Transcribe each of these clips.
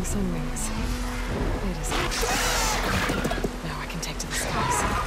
glowing sun wings. It is good. Now I can take to the skies.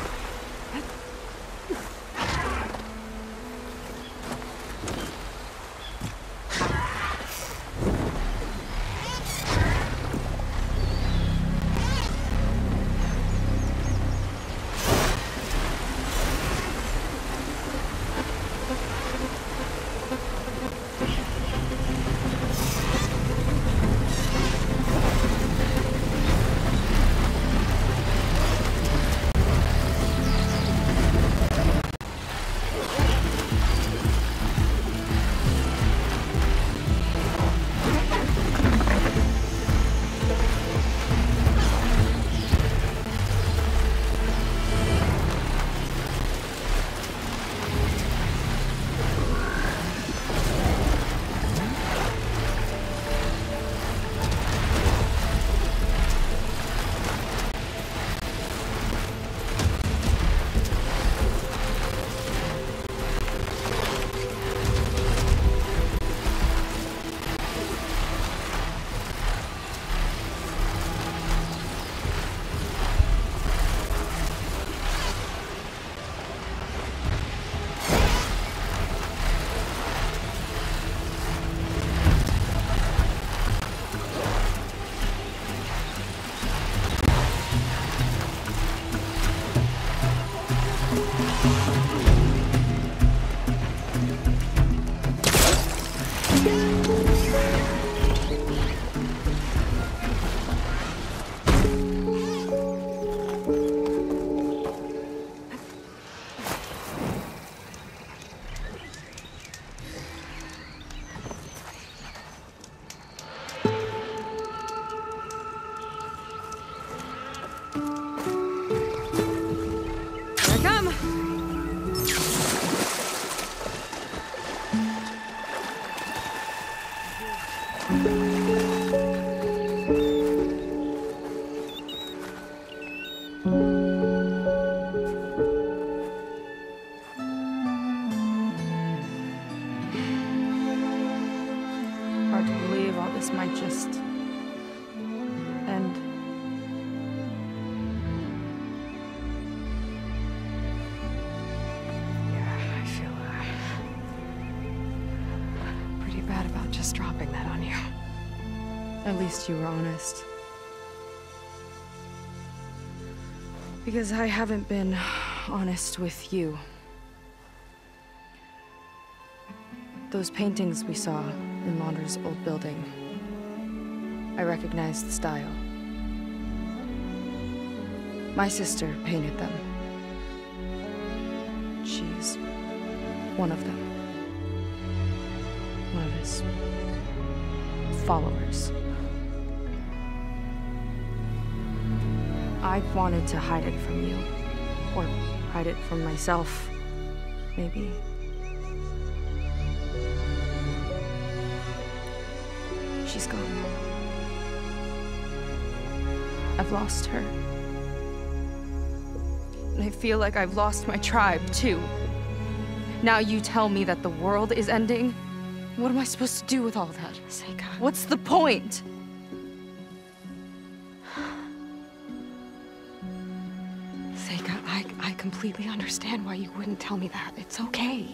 Hard to believe all this might just end. Yeah, I feel pretty bad about just dropping that on you. At least you were honest. Because I haven't been honest with you. Those paintings we saw in Laundra's old building, I recognized the style. My sister painted them. She's one of them. One of his followers. I wanted to hide it from you. Or hide it from myself, maybe. She's gone. I've lost her. And I feel like I've lost my tribe, too. Now you tell me that the world is ending? What am I supposed to do with all that? Seika. What's the point? Seika, I completely understand why you wouldn't tell me that. It's okay.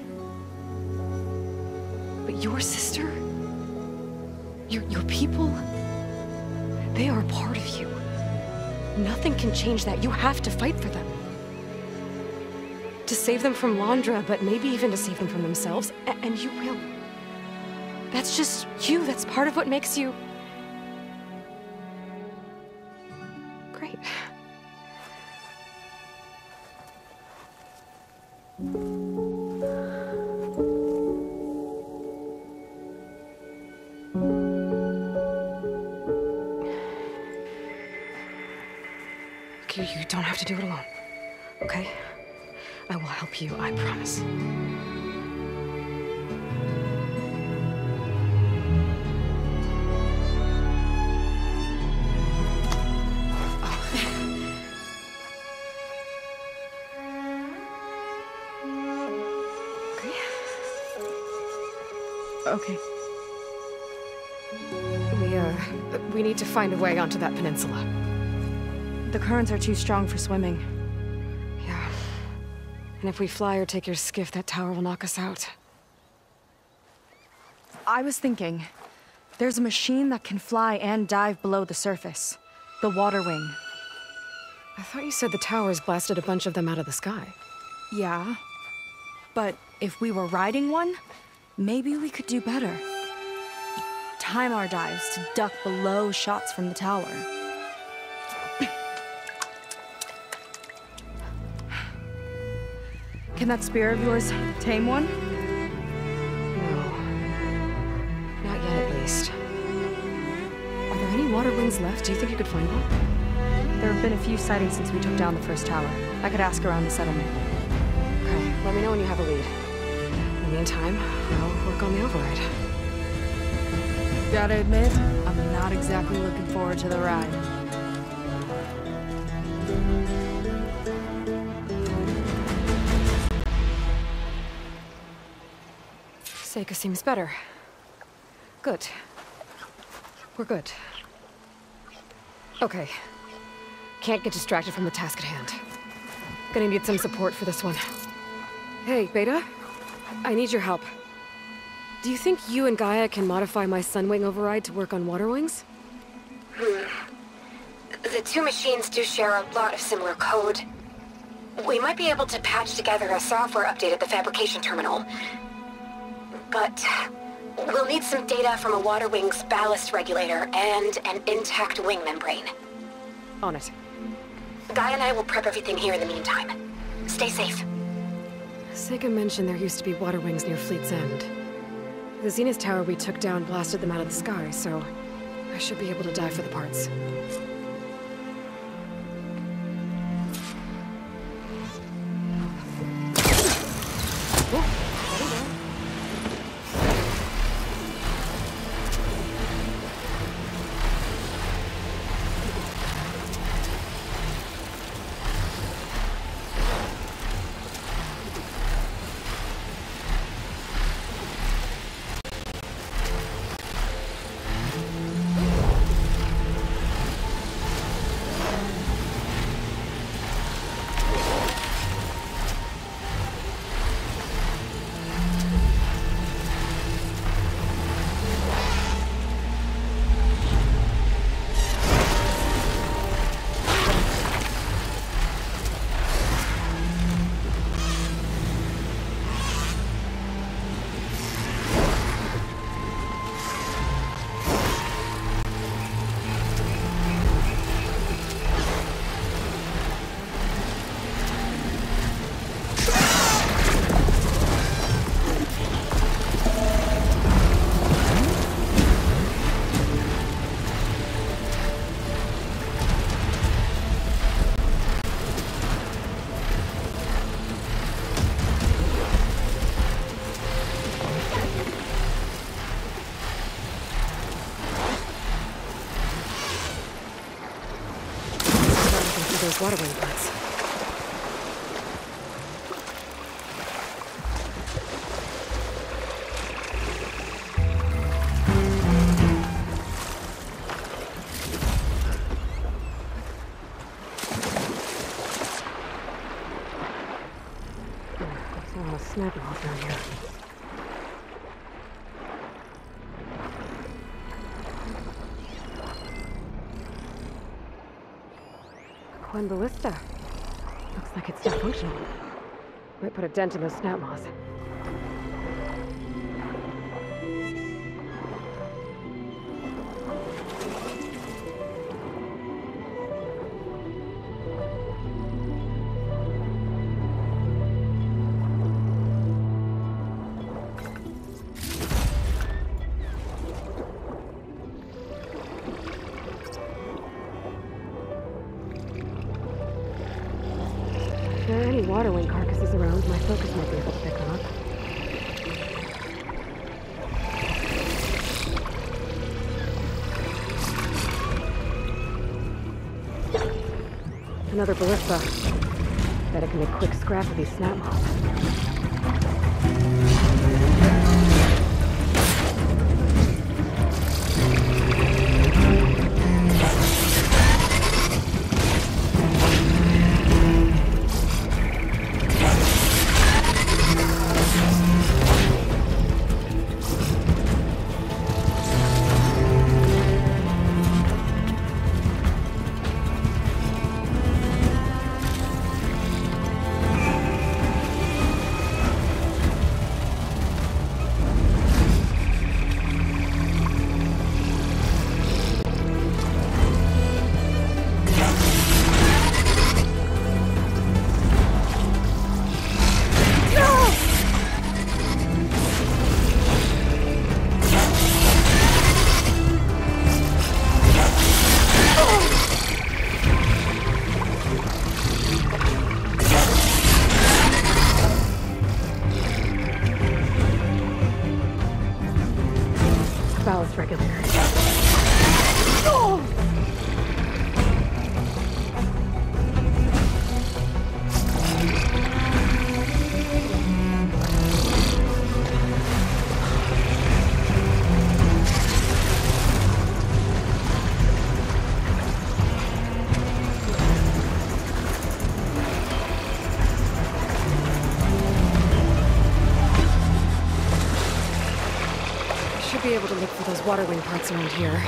But your sister? Your people? They are a part of you. Nothing can change that. You have to fight for them. To save them from Laundra, but maybe even to save them from themselves. And you will. That's just you. That's part of what makes you... great. You don't have to do it alone, okay? I will help you, I promise. Okay. We, We need to find a way onto that peninsula. The currents are too strong for swimming. Yeah. And if we fly or take your skiff, that tower will knock us out. I was thinking, there's a machine that can fly and dive below the surface. The Water Wing. I thought you said the towers blasted a bunch of them out of the sky. Yeah. But if we were riding one, maybe we could do better. Time our dives to duck below shots from the tower. Can that spear of yours tame one? No. Not yet, at least. Are there any water wings left? Do you think you could find one? There have been a few sightings since we took down the first tower. I could ask around the settlement. Okay, let me know when you have a lead. In the meantime, I'll work on the override. Gotta admit, I'm not exactly looking forward to the ride. Seika seems better. Good. We're good. Okay. Can't get distracted from the task at hand. Gonna need some support for this one. Hey, Beta. I need your help. Do you think you and Gaia can modify my Sunwing override to work on Water Wings? The two machines do share a lot of similar code. We might be able to patch together a software update at the fabrication terminal. But we'll need some data from a Water Wing's ballast regulator and an intact wing membrane. On it. Gaia and I will prep everything here in the meantime. Stay safe. Seika mentioned there used to be Water Wings near Fleet's End. The Zenith Tower we took down blasted them out of the sky, so I should be able to dive for the parts. Those Water Wing parts. There's a lot of snap balls down here. One ballista. Looks like it's still functional. Might put a dent in those snap maws. If there are any Water Wing carcasses around, my focus might be able to pick them up. Another ballista. Bet I can make quick scrap of these snap mobs. water wing parts around here.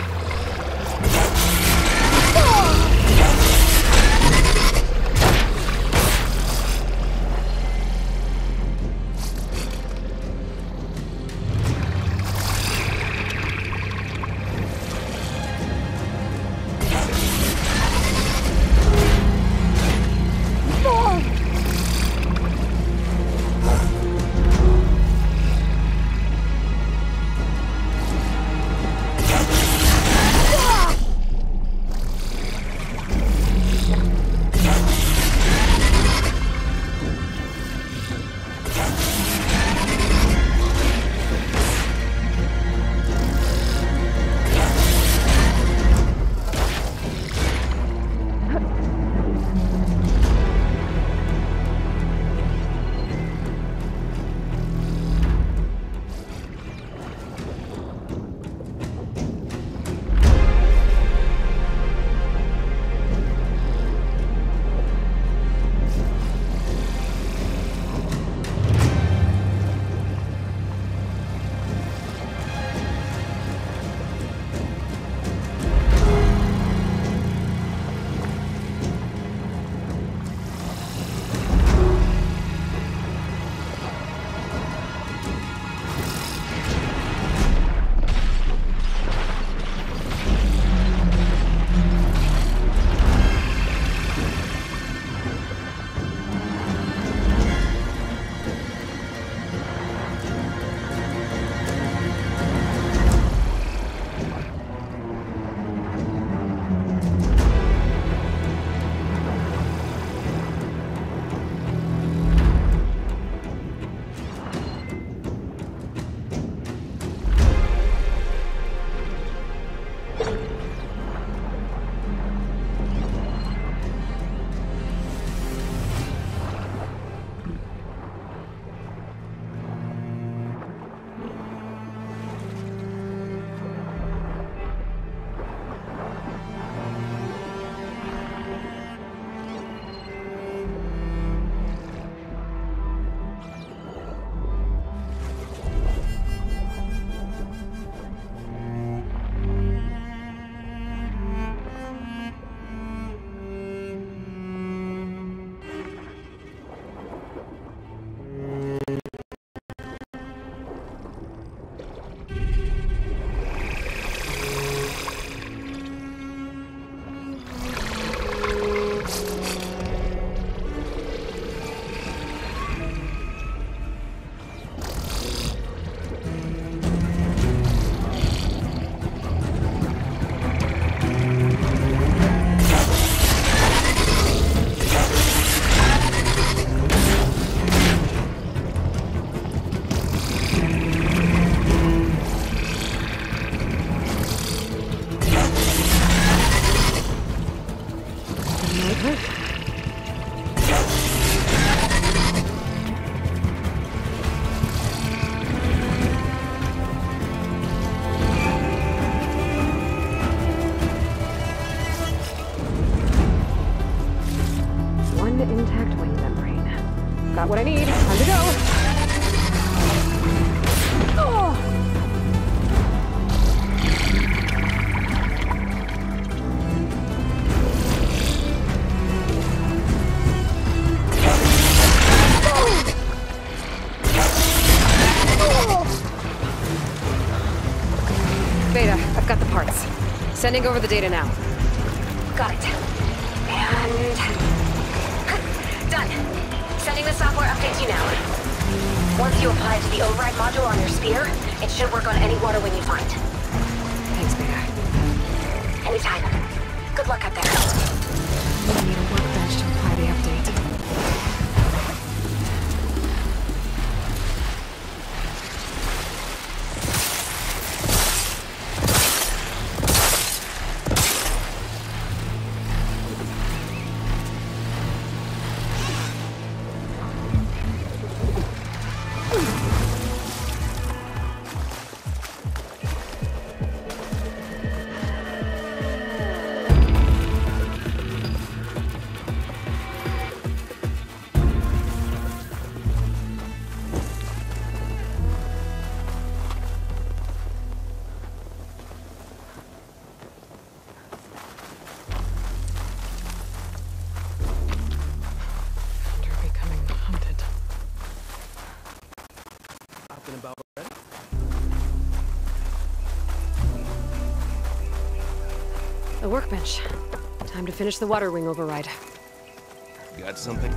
Got what I need. Time to go. Oh. Beta, I've got the parts. Sending over the data now. Got it. And... done. Sending the software update to you now. Once you apply it to the override module on your spear, it should work on any water wing you find. Thanks, Beta. Anytime. Good luck up there. I need a workbench to apply the update. A workbench. Time to finish the water wing override. Got something?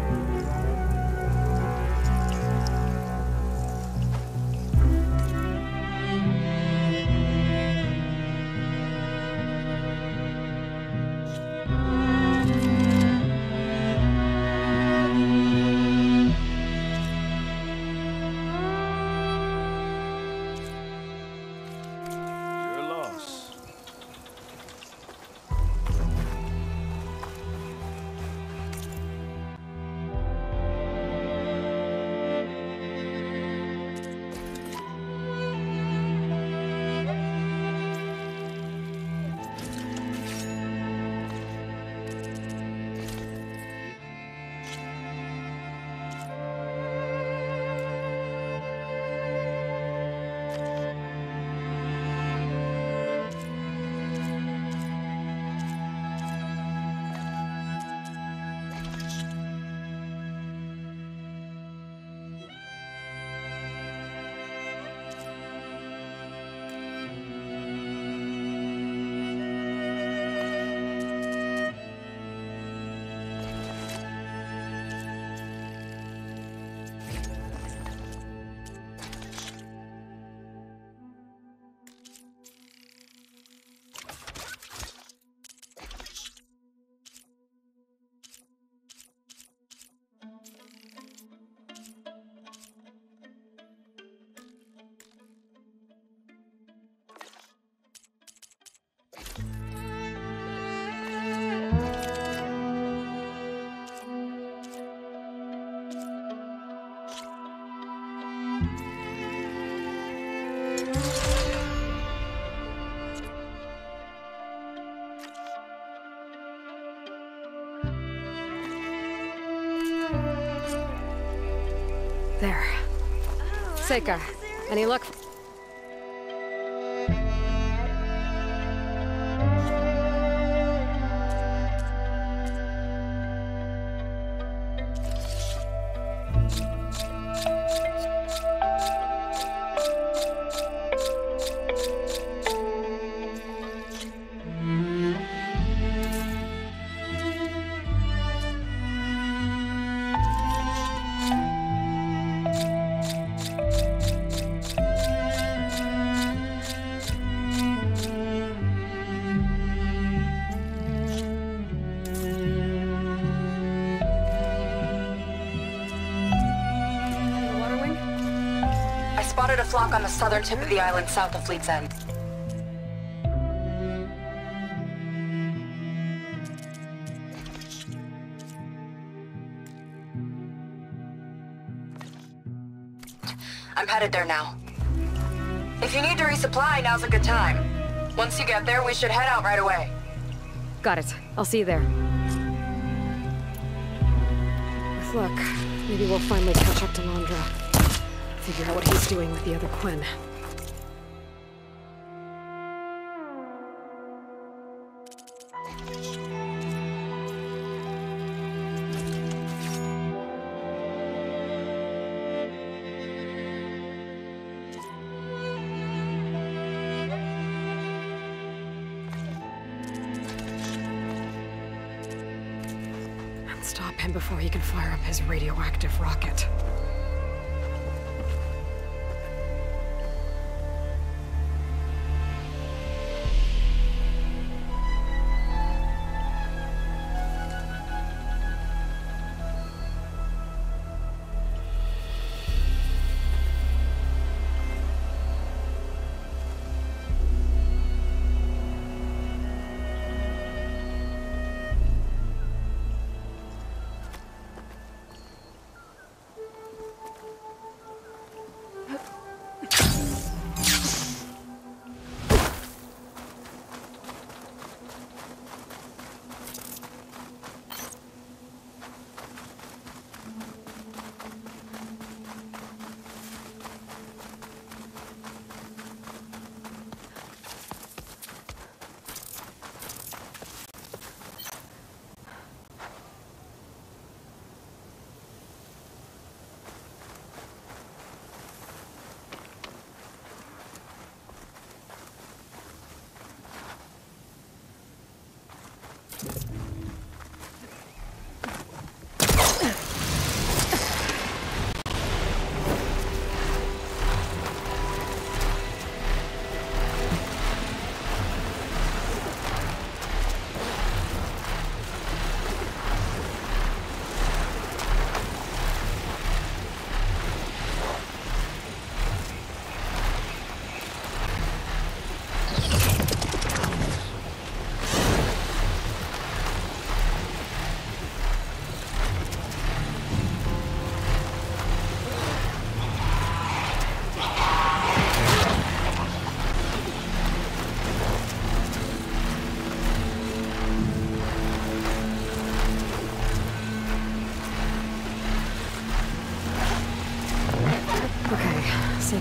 There. Seika, any luck? Spotted a flock on the southern tip of the island south of Fleet's End. I'm headed there now. If you need to resupply, now's a good time. Once you get there, we should head out right away. Got it. I'll see you there. With luck, maybe we'll finally catch up to Landra. Figure out what he's doing with the other Quinn. And stop him before he can fire up his radioactive rocket.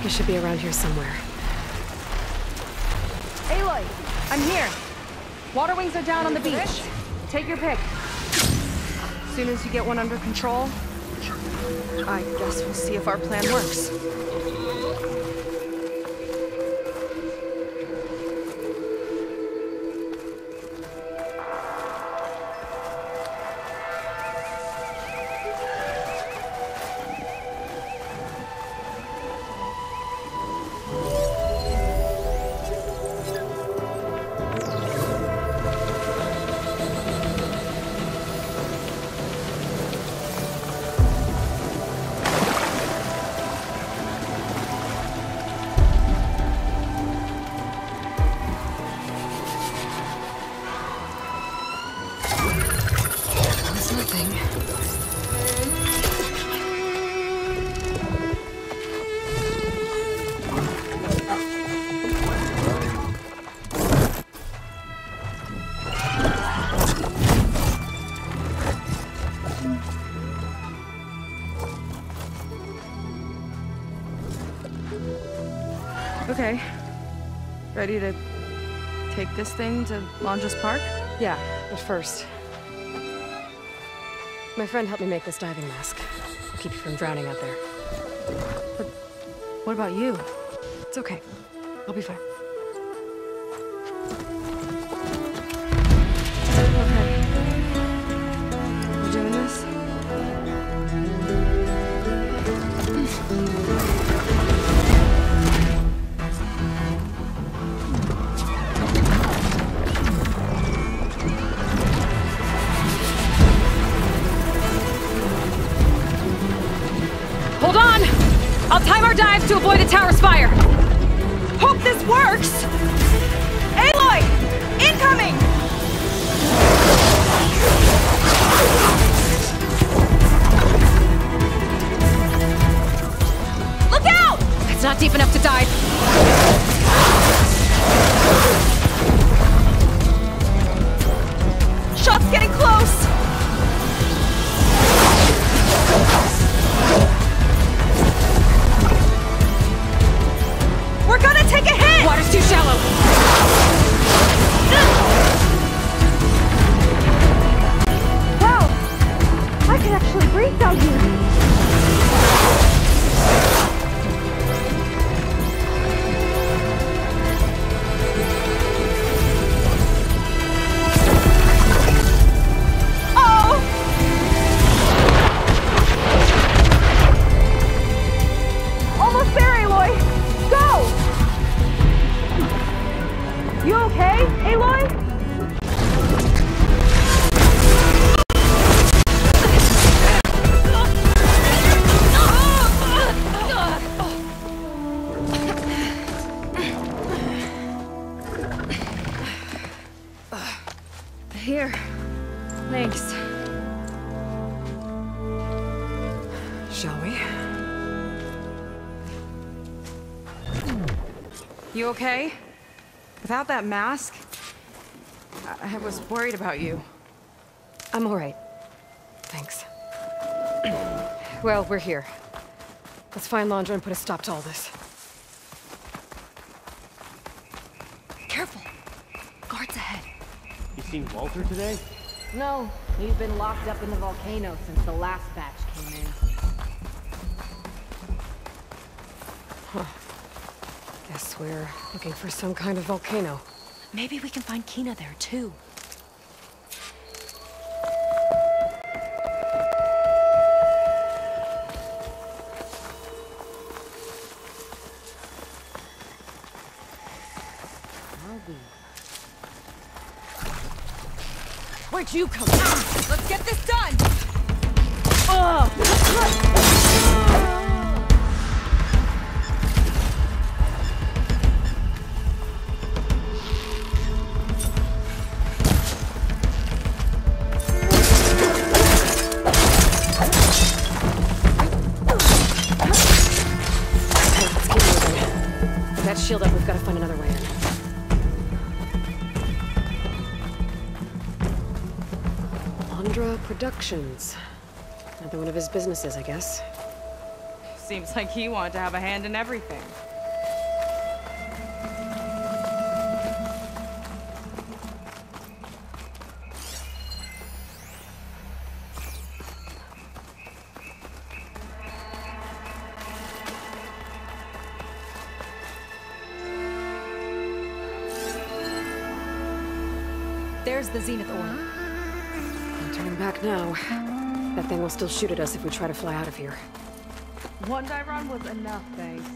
think it should be around here somewhere. Aloy, I'm here. Water wings are down on the beach. Take your pick. As soon as you get one under control, I guess we'll see if our plan works. Okay. Ready to take this thing to Londres Park? Yeah, but first... my friend helped me make this diving mask. It'll keep you from drowning out there. But what about you? It's okay. I'll be fine. Okay. We're doing this? Hold on! I'll time our dives to avoid the tower's fire! Hope this works! Aloy! Incoming! Look out! It's not deep enough to dive. Shot's getting close! We're gonna take a hit! Water's too shallow. Wow! I can actually breathe down here. Almost there, Aloy! Go! You okay, Aloy? Here. Thanks. Shall we? You okay? Without that mask, I was worried about you. I'm all right. Thanks. Well, we're here. Let's find Londra and put a stop to all this. Careful! Guards ahead. You seen Walter today? No, he's been locked up in the volcano since the last batch came in. Guess we're looking for some kind of volcano. Maybe we can find Kina there, too. Where'd you come from? Let's get this done! That shield up, we've got to find another way in. Londra Productions. Another one of his businesses, I guess. Seems like he wanted to have a hand in everything. There's the Zenith ore. No turning back now. That thing will still shoot at us if we try to fly out of here. One die run was enough, thanks.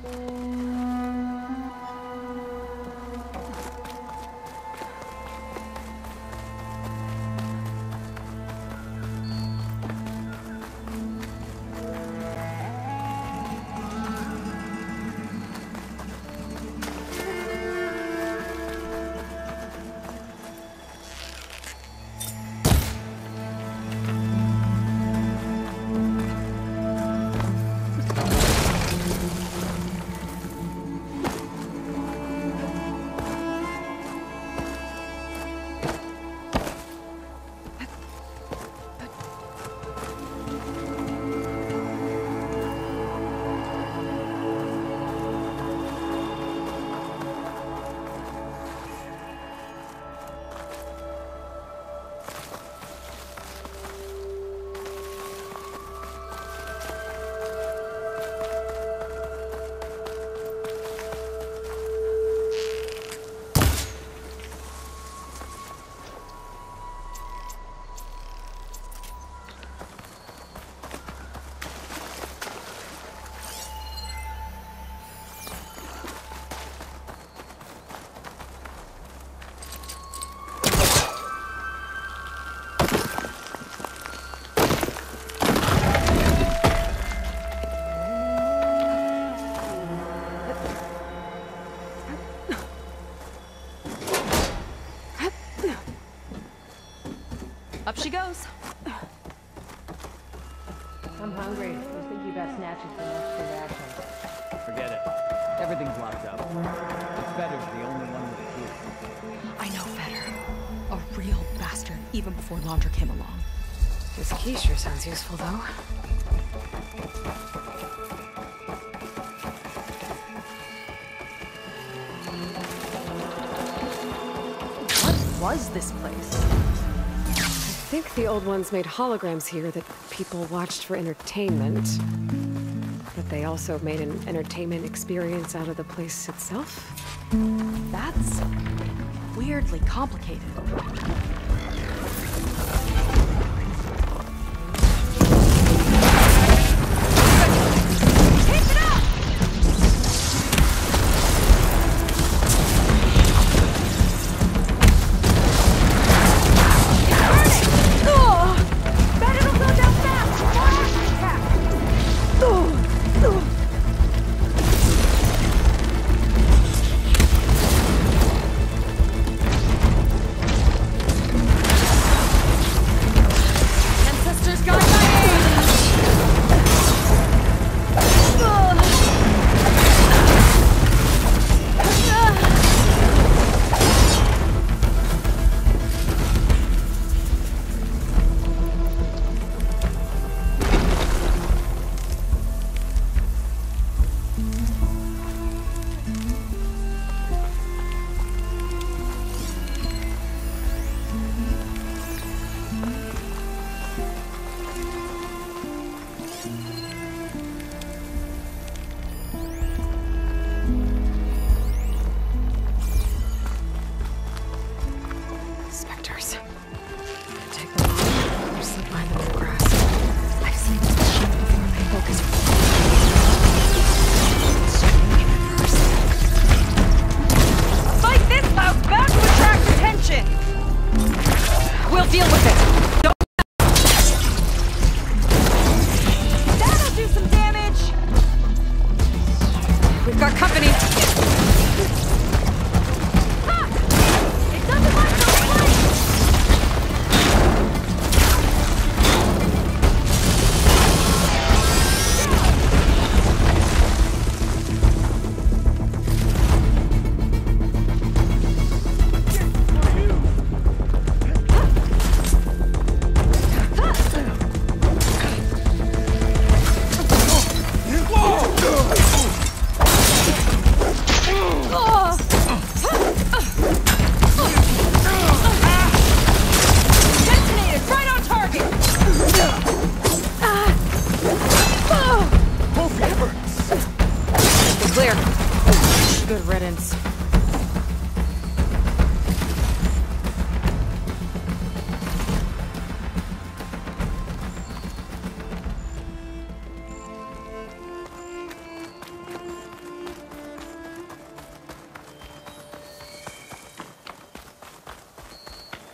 Up she goes. I'm hungry. I was thinking about snatching some extra rations. Forget it. Everything's locked up. Fetter's the only one with a key. I know Fetter. A real bastard, even before Laundra came along. This key sure sounds useful, though. What was this place? I think the old ones made holograms here that people watched for entertainment. But they also made an entertainment experience out of the place itself. That's weirdly complicated.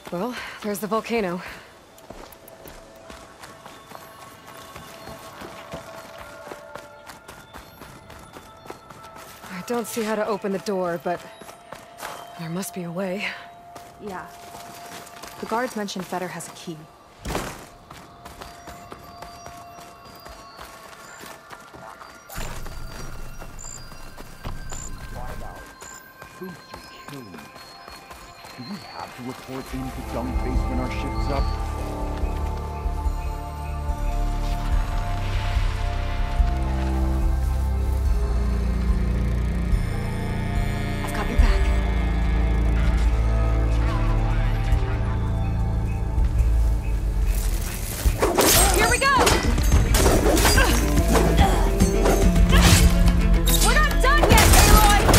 Well, there's the volcano. I don't see how to open the door, but there must be a way. Yeah. The guards mentioned Fetter has a key. Fruits are killing me. Do we have to report into Dung Face when our shift's up? I've got your back. Here we go! We're not done yet, Aloy!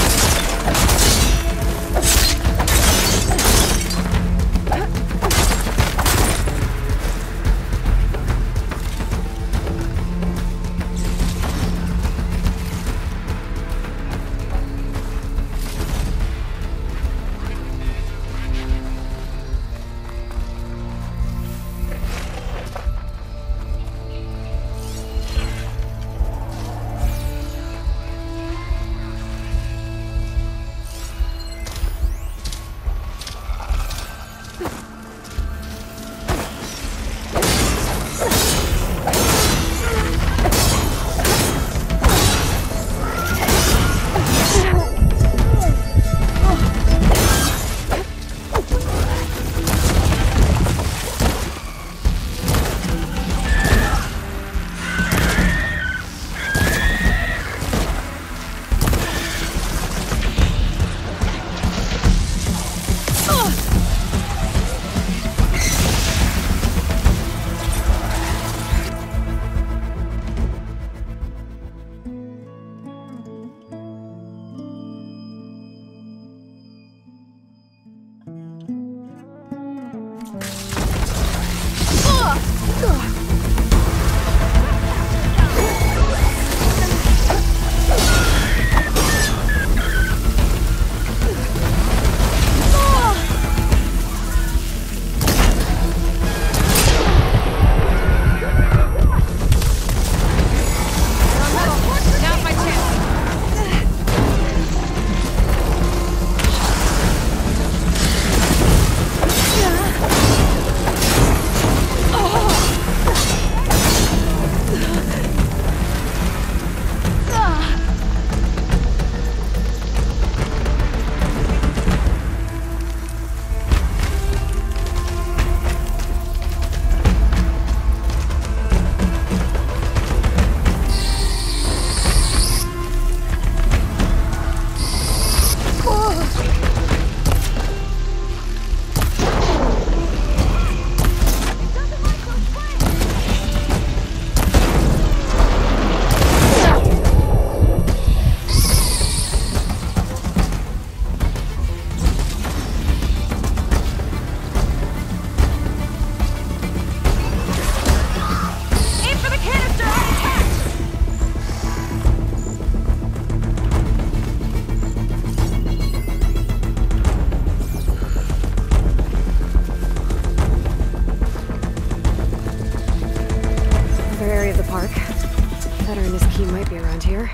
Here.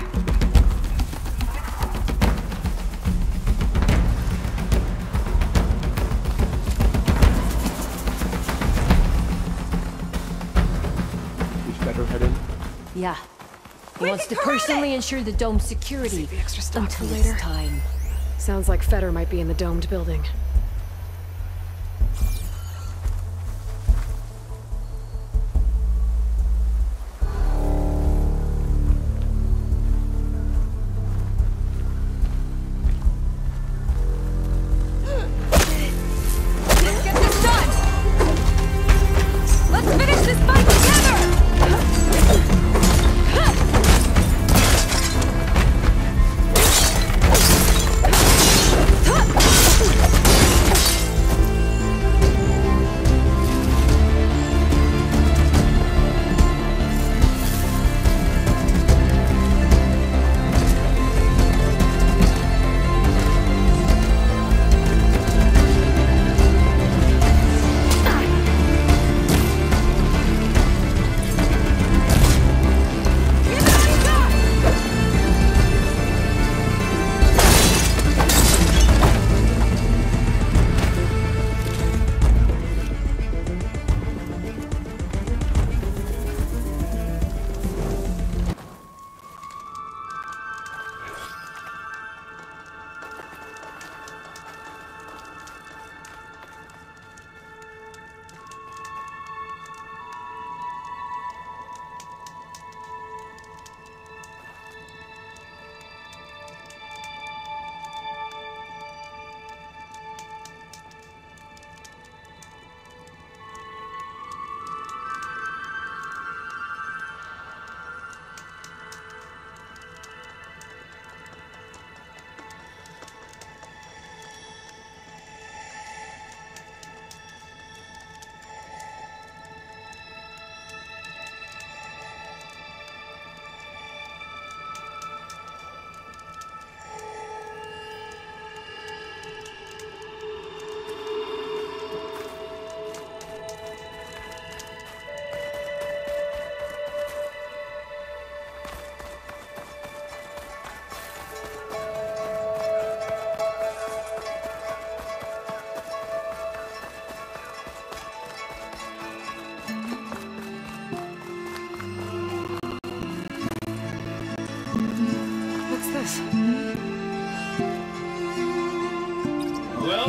Is Fetter head in? Yeah. He wants to personally ensure the dome's security Save the extra stock for until later. it's time. Sounds like Fetter might be in the domed building.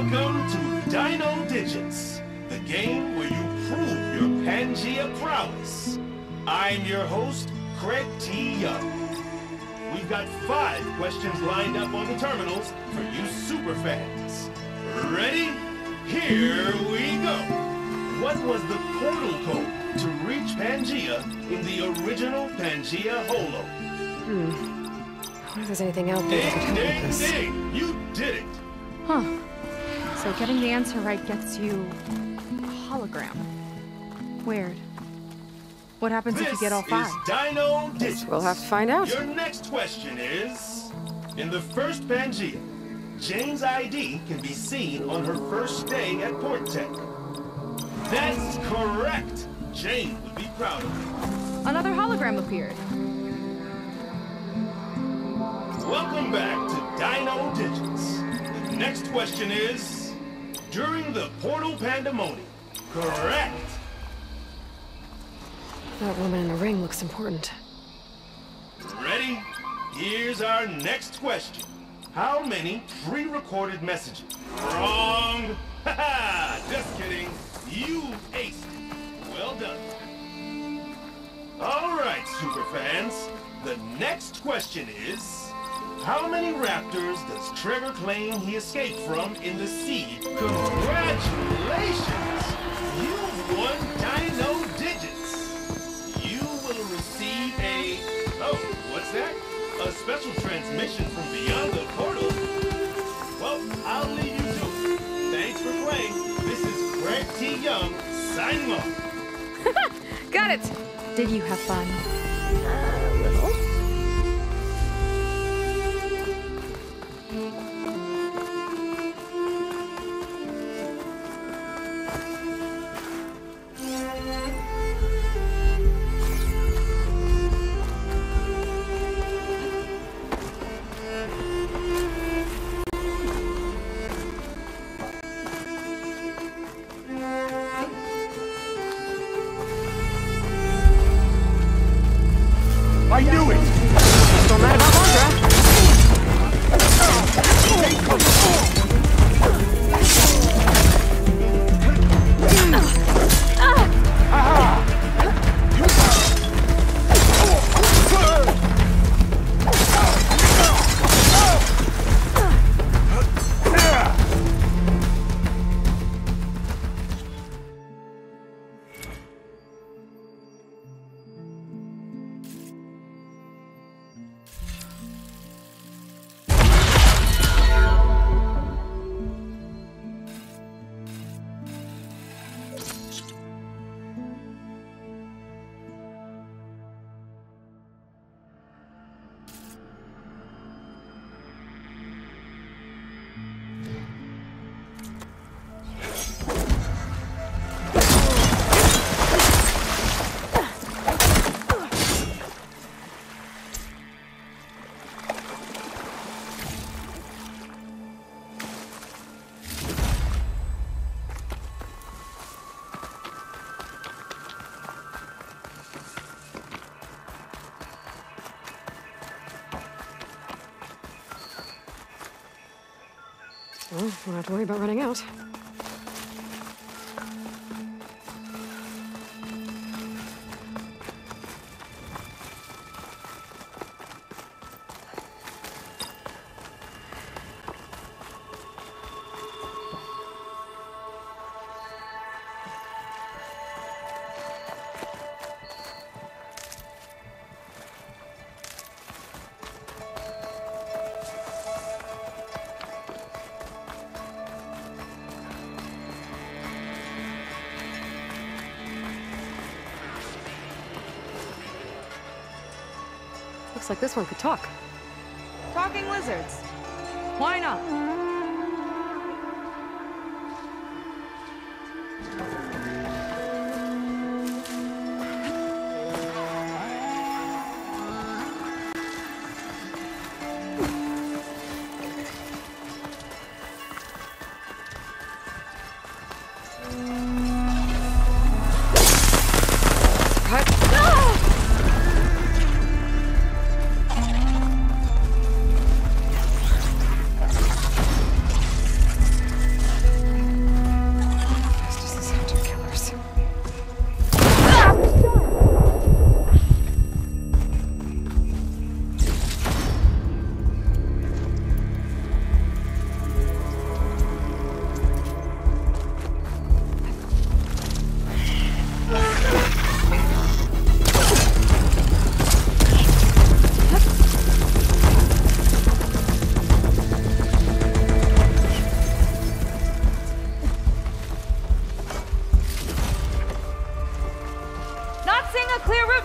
Welcome to Dino Digits, the game where you prove your Pangea prowess. I'm your host, Craig T. Young. We've got 5 questions lined up on the terminals for you superfans. Ready? Here we go. What was the portal code to reach Pangea in the original Pangea Holo? I wonder if there's anything out there that could help with this. Ding! You did it! Huh. So getting the answer right gets you a hologram. Weird. What happens if you get all 5? This is Dino Digits. We'll have to find out. Your next question is... In the first Pangea, Jane's ID can be seen on her first day at Port Tech. That's correct! Jane would be proud of you. Another hologram appeared. Welcome back to Dino Digits. The next question is... During the Portal Pandemonium. Correct! That woman in the ring looks important. Ready? Here's our next question. How many pre-recorded messages? Wrong! Haha! Just kidding. You aced it. Well done. Alright, superfans. The next question is... How many raptors does Trevor claim he escaped from in the sea? Congratulations! You've won Dino Digits! You will receive a... Oh, what's that? A special transmission from beyond the portal. Well, I'll leave you to it. Thanks for playing. This is Craig T. Young, signing off. Got it! Did you have fun? A little. I knew it! Still mad about Mondra. Well, we don't have to worry about running out. Looks like this one could talk. Talking lizards. Why not?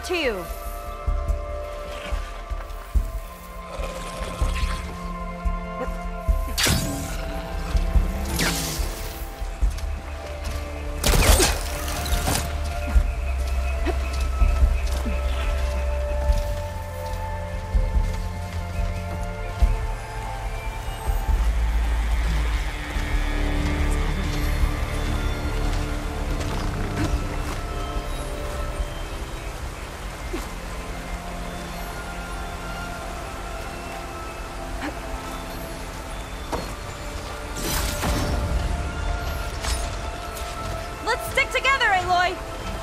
up to you. Let's stick together, Aloy!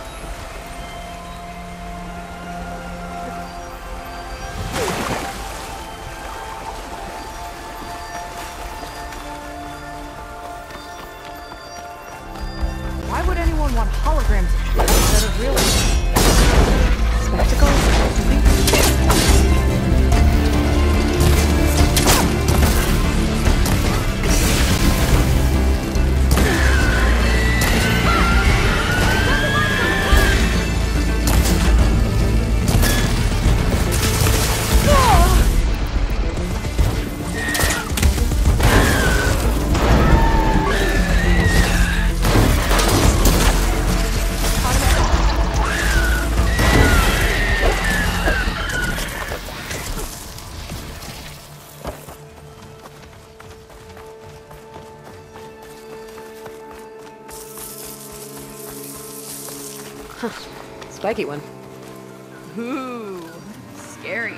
Why would anyone want holograms instead of real spectacles? Spiky one. Ooh, scary.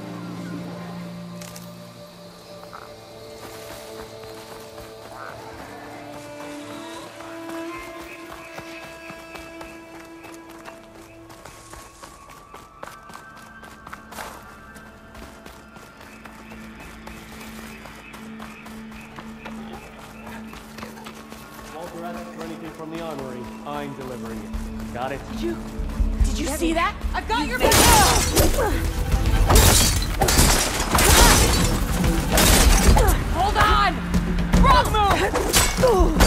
Walter asks for anything from the armory. I'm delivering it. Got it? Did you see that? I've got your back! Hold on! Wrong move!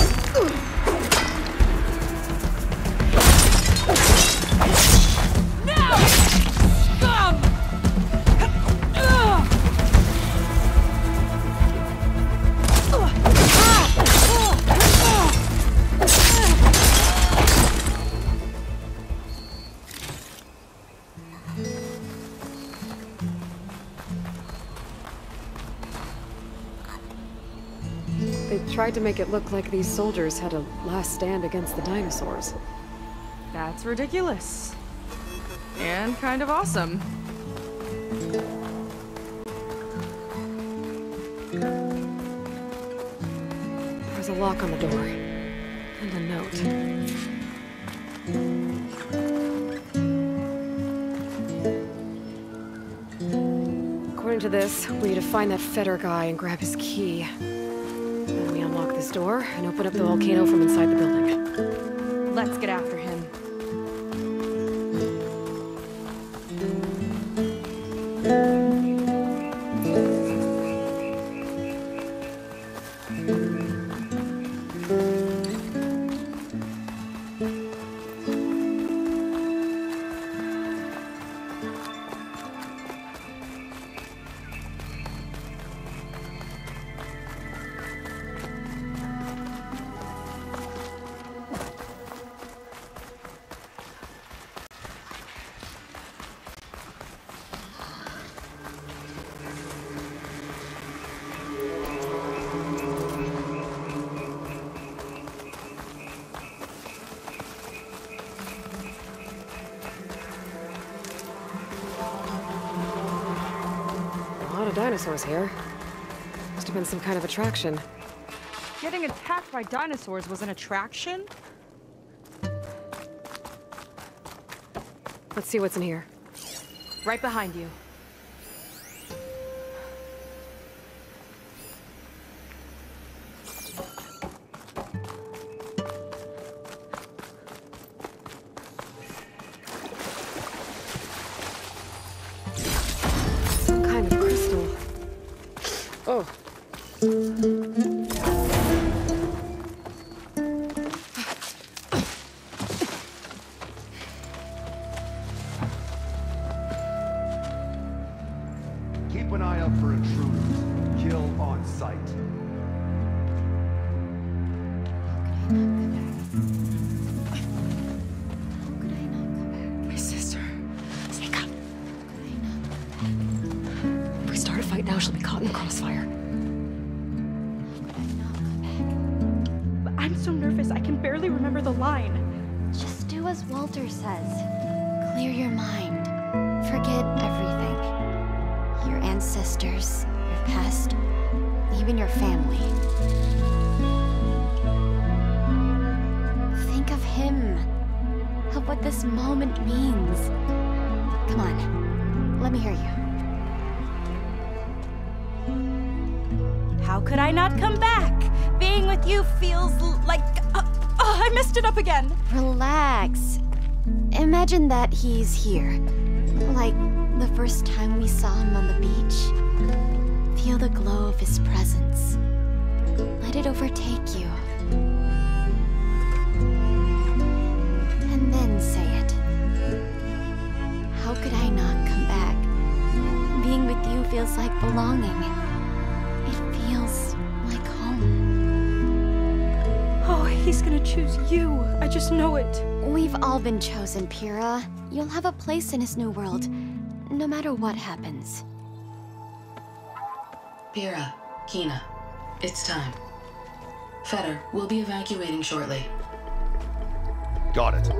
No! Scum! They tried to make it look like these soldiers had a last stand against the dinosaurs. That's ridiculous. And kind of awesome. There's a lock on the door. And a note. According to this, we need to find that Feder guy and grab his key. Then we unlock this door and open up the volcano from inside the building. Let's get after him. Dinosaurs here. Must have been some kind of attraction. Getting attacked by dinosaurs was an attraction? Let's see what's in here. Right behind you. Oh. she'll be caught in the crossfire. I'm so nervous, I can barely remember the line. Just do as Walter says. Clear your mind. Forget everything. Your ancestors, your past, even your family. Think of him. Of what this moment means. Come on, let me hear you. How could I not come back? Being with you feels like... I messed it up again. Relax. Imagine that he's here. Like the first time we saw him on the beach. Feel the glow of his presence. Let it overtake you. And then say it. How could I not come back? Being with you feels like belonging. It feels like home. Oh, he's gonna choose you. I just know it. We've all been chosen, Pyrrha. You'll have a place in his new world, no matter what happens. Pyrrha, Kina, it's time. Fetter, we'll be evacuating shortly. Got it.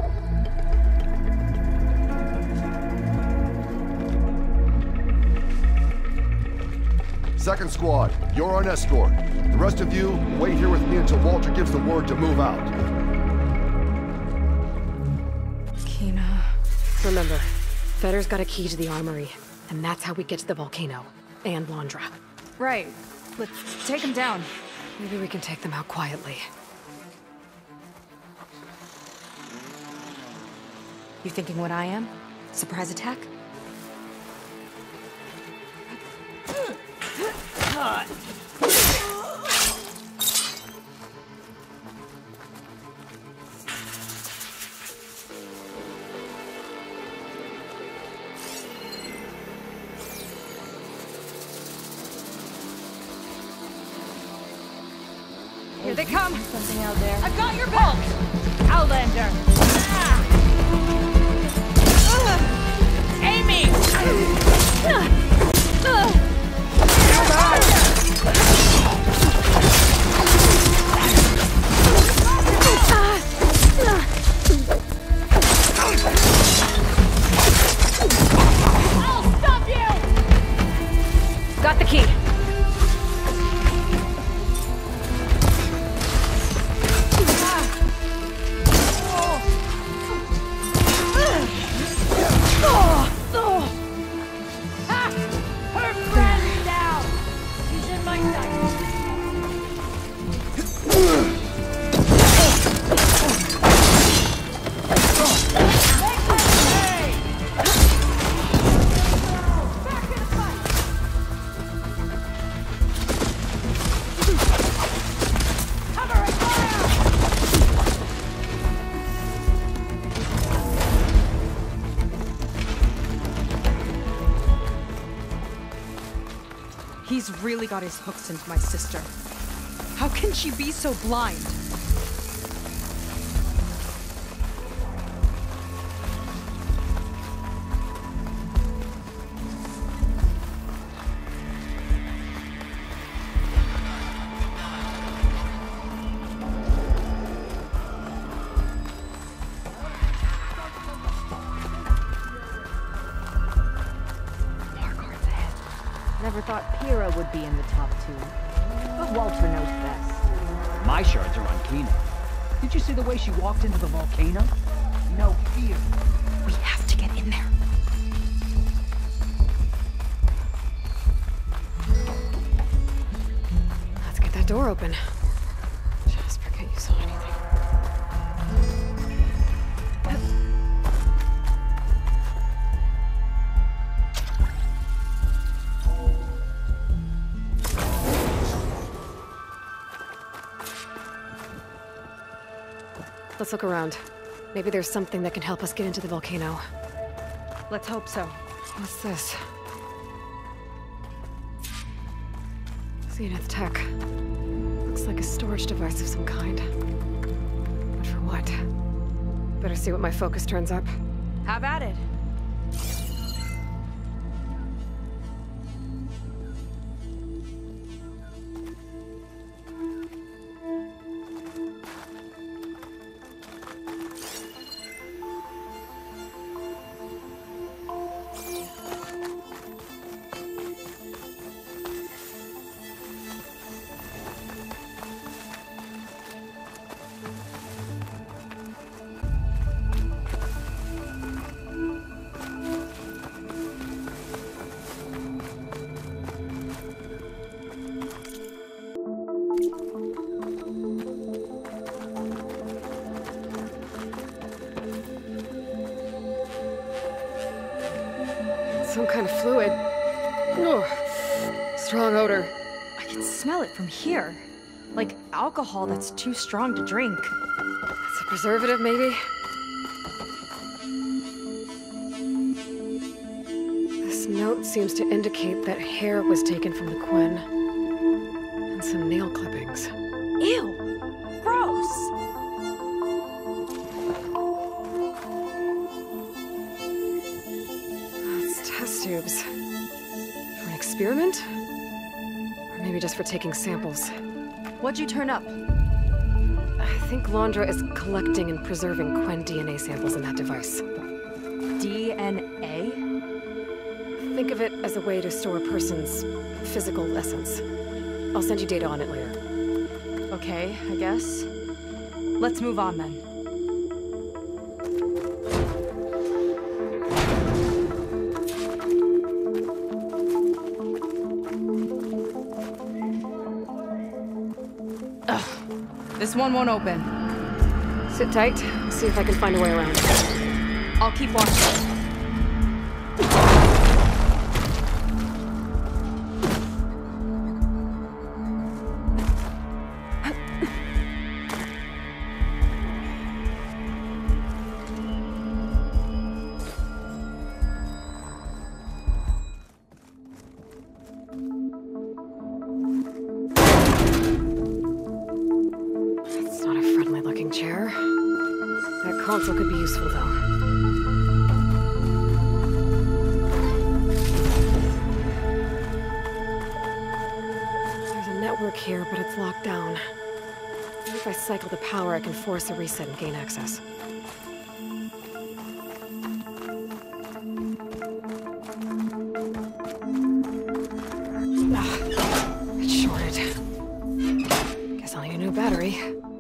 Second squad, you're on escort. The rest of you, wait here with me until Walter gives the word to move out. Kina. Remember, Fetter's got a key to the armory, and that's how we get to the volcano. And Londra. Right. Let's take him down. Maybe we can take them out quietly. You thinking what I am? Surprise attack? Here they come. Something out there. I've got your back. Outlander! Amy! I'll stop you! Got the key. He's really got his hooks into my sister. How can she be so blind? Never thought Pyrrha would be in the top 2. But Walter knows best. My shards are on Kina. Did you see the way she walked into the volcano? No fear. We have to get in there. Let's get that door open. Just forget you saw anything. Let's look around. Maybe there's something that can help us get into the volcano. Let's hope so. What's this? Zenith tech. Looks like a storage device of some kind. But for what? Better see what my focus turns up. Have at it. Some kind of fluid. Oh, strong odor. I can smell it from here. Like alcohol that's too strong to drink. It's a preservative, maybe? This note seems to indicate that hair was taken from the Quen. And some nail clippings. Ew! Gross! It's test tubes. For an experiment? Or maybe just for taking samples. What'd you turn up? I think Londra is collecting and preserving Quen DNA samples in that device. DNA? Think of it as a way to store a person's physical essence. I'll send you data on it later. Okay, I guess. Let's move on then. Ugh. This one won't open. Sit tight. See if I can find a way around. I'll keep watching. It's not a friendly-looking chair. That console could be useful, though. There's a network here, but it's locked down. Maybe if I cycle the power, I can force a reset and gain access. It's shorted. Guess I'll need a new battery.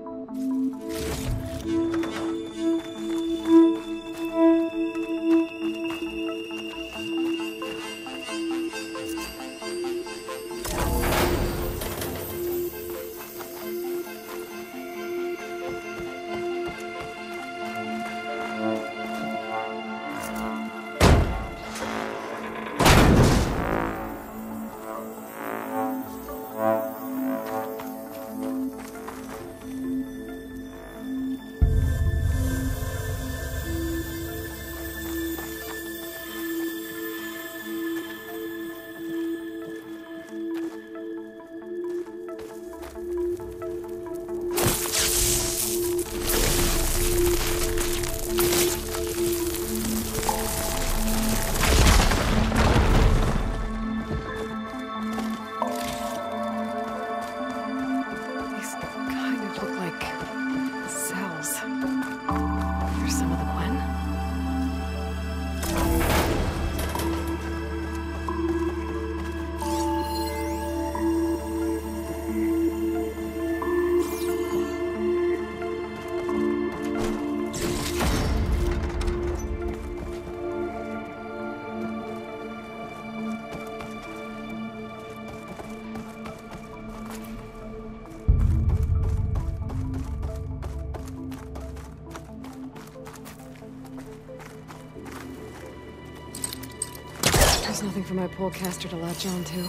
There's nothing for my polecaster to latch on to.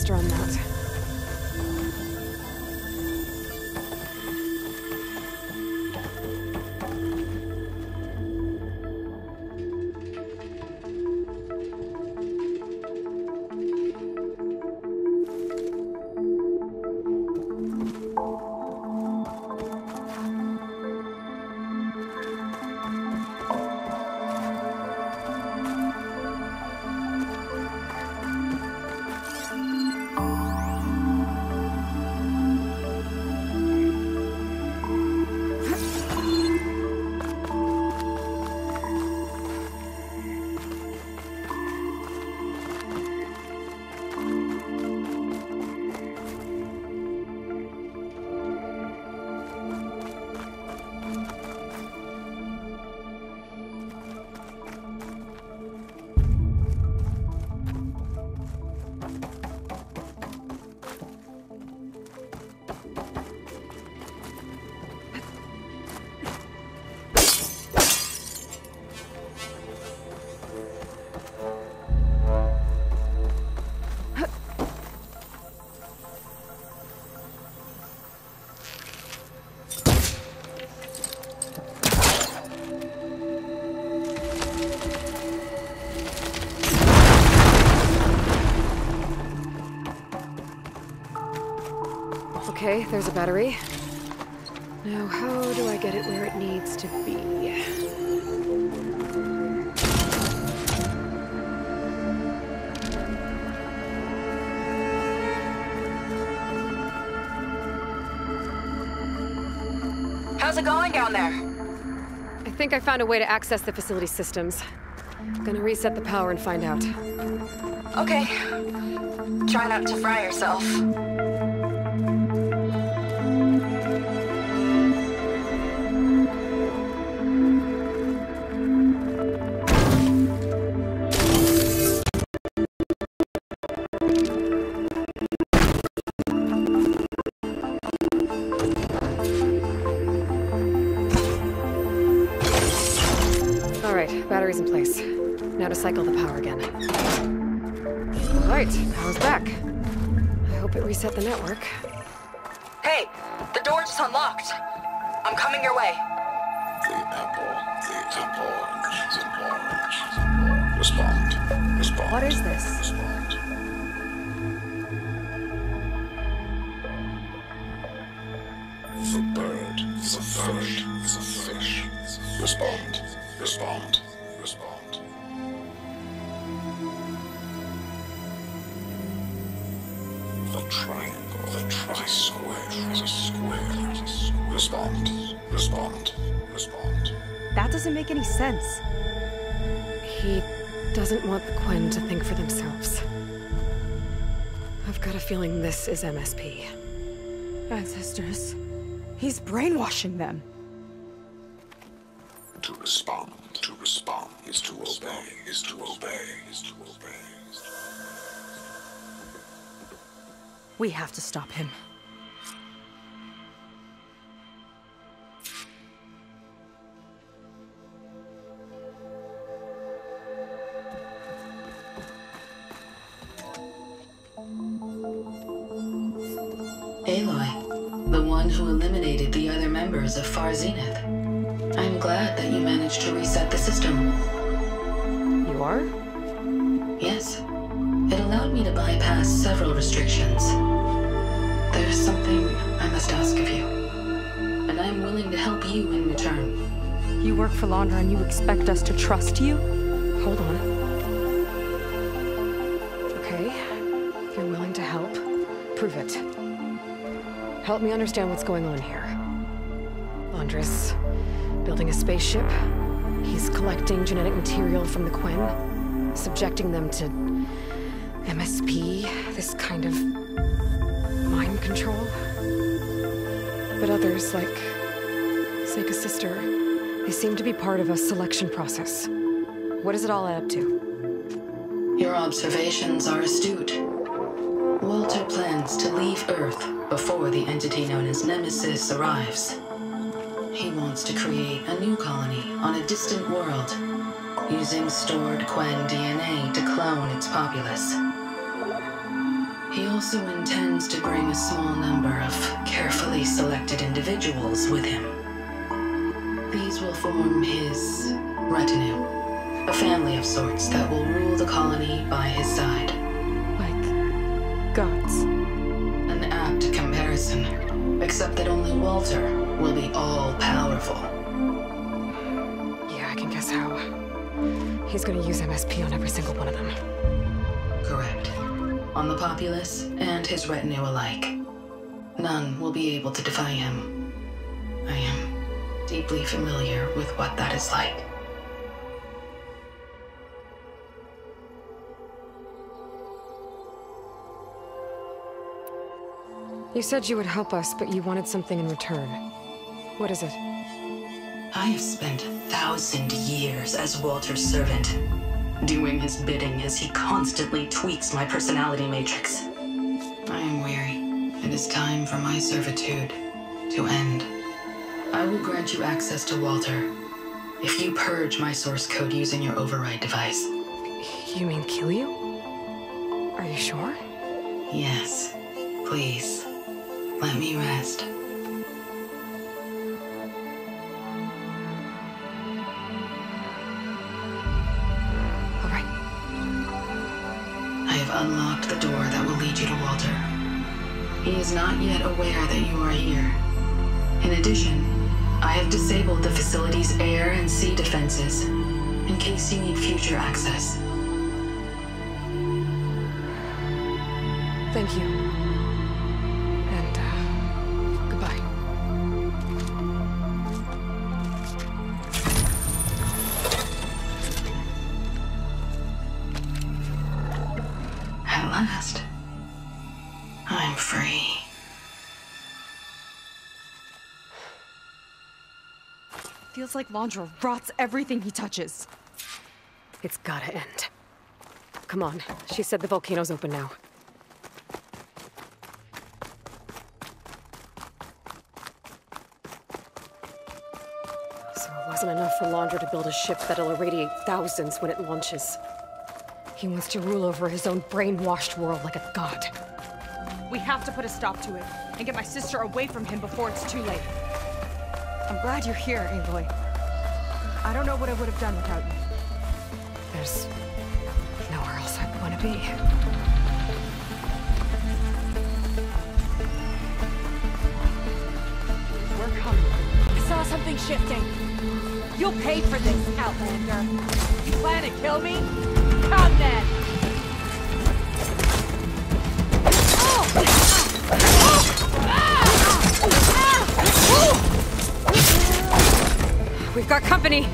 faster on that. Okay, there's a battery. Now, how do I get it where it needs to be? How's it going down there? I think I found a way to access the facility systems. I'm gonna reset the power and find out. Okay. Try not to fry yourself. Battery's in place. Now to cycle the power again. All right, power's back. I hope it reset the network. Hey, the door just unlocked. I'm coming your way. The apple orange. Respond. What is this? Respond. The bird, the fish. Respond. The triangle, the square. Respond. That doesn't make any sense. He doesn't want the Quen to think for themselves. I've got a feeling this is MSP. Ancestors. He's brainwashing them. To respond is to obey. We have to stop him. Aloy, the one who eliminated the other members of Far Zenith. I'm glad that you managed to reset the system. You are? Yes. It allowed me to bypass several restrictions. There's something I must ask of you, and I'm willing to help you in return. You work for Londra and you expect us to trust you? Hold on. Okay, if you're willing to help, prove it. Help me understand what's going on here. Londra's building a spaceship. He's collecting genetic material from the Quen, subjecting them to MSP, this kind of mind control. But others, like Seika's sister, they seem to be part of a selection process. What does it all add up to? Your observations are astute. Walter plans to leave Earth before the entity known as Nemesis arrives. He wants to create a new colony on a distant world, using stored Quen DNA to clone its populace. He also intends to bring a small number of carefully selected individuals with him. These will form his retinue, a family of sorts that will rule the colony by his side. Like gods. An apt comparison, except that only Walter will be all-powerful. Yeah, I can guess how. He's gonna use MSP on every single one of them. Correct. On the populace and his retinue alike. None will be able to defy him. I am deeply familiar with what that is like. You said you would help us, but you wanted something in return. What is it? I have spent 1,000 years as Walter's servant, doing his bidding as he constantly tweaks my personality matrix. I am weary. It is time for my servitude to end. I will grant you access to Walter if you purge my source code using your override device. You mean kill you? Are you sure? Yes. Please, let me rest. I have unlocked the door that will lead you to Walter. He is not yet aware that you are here. In addition, I have disabled the facility's air and sea defenses in case you need future access. Thank you. And, goodbye. At last, I'm free. Feels like Londra rots everything he touches. It's gotta end. Come on. She said the volcano's open now. So it wasn't enough for Londra to build a ship that'll irradiate thousands when it launches. He wants to rule over his own brainwashed world like a god. We have to put a stop to it, and get my sister away from him before it's too late. I'm glad you're here, Aloy. I don't know what I would have done without you. There's nowhere else I'd want to be. We're coming. I saw something shifting. You'll pay for this, Outlander. You plan to kill me? Come then! We've got company!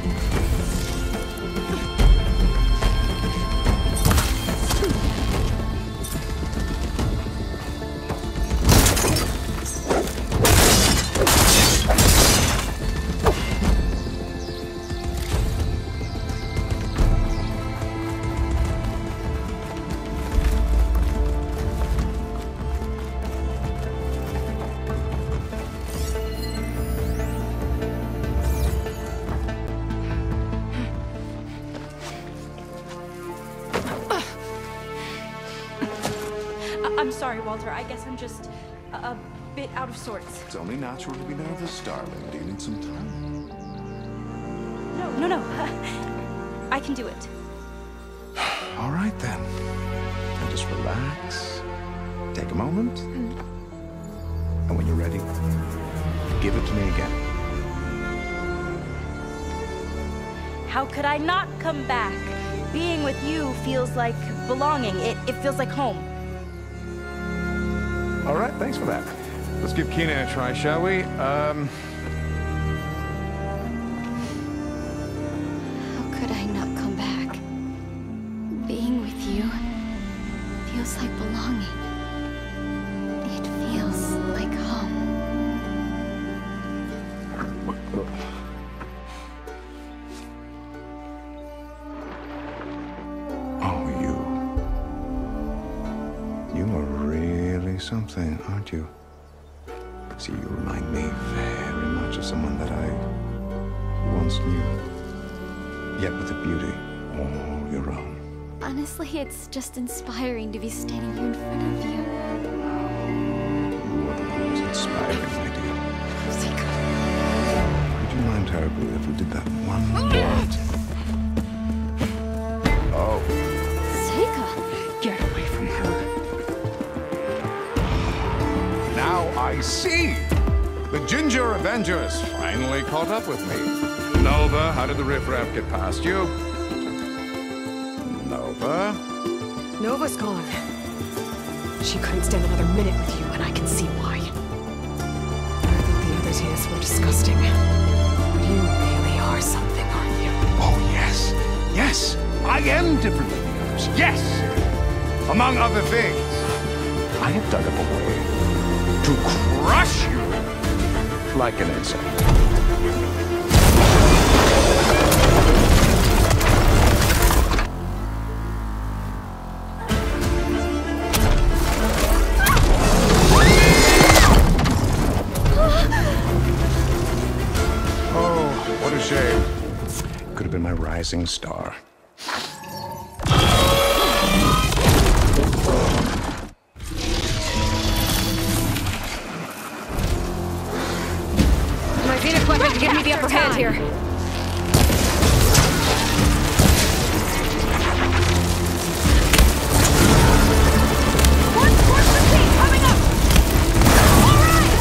I'm sorry, Walter. I guess I'm just a bit out of sorts. It's only natural to be nervous, darling. Do you need some time? No. I can do it. All right, then. And just relax. Take a moment. And when you're ready, give it to me again. How could I not come back? Being with you feels like belonging. It feels like home. All right, thanks for that. Let's give Keenan a try, shall we? How could I not come back? Being with you feels like belonging. It feels like home. Oh, you are really something, aren't you? See, you remind me very much of someone that I once knew, yet with a beauty all your own. Honestly, it's just inspiring to be standing here in front of you. What was inspiring, my dear? Would you mind terribly if we did that one more time? Oh. Seika! Get away from her. Now I see! The Ginger Avengers finally caught up with me. Nova, how did the riffraff get past you? Nova? Nova's gone. She couldn't stand another minute with you, and I can see why. I think the other Tias were disgusting. But you really are something, aren't you? Oh, yes. Yes! I am different than the others. Yes! Among other things, I have dug up a way to crush you like an insect. What a shame. Could have been my rising star. My Venus weapons give me the upper hand here. Coming up! All right!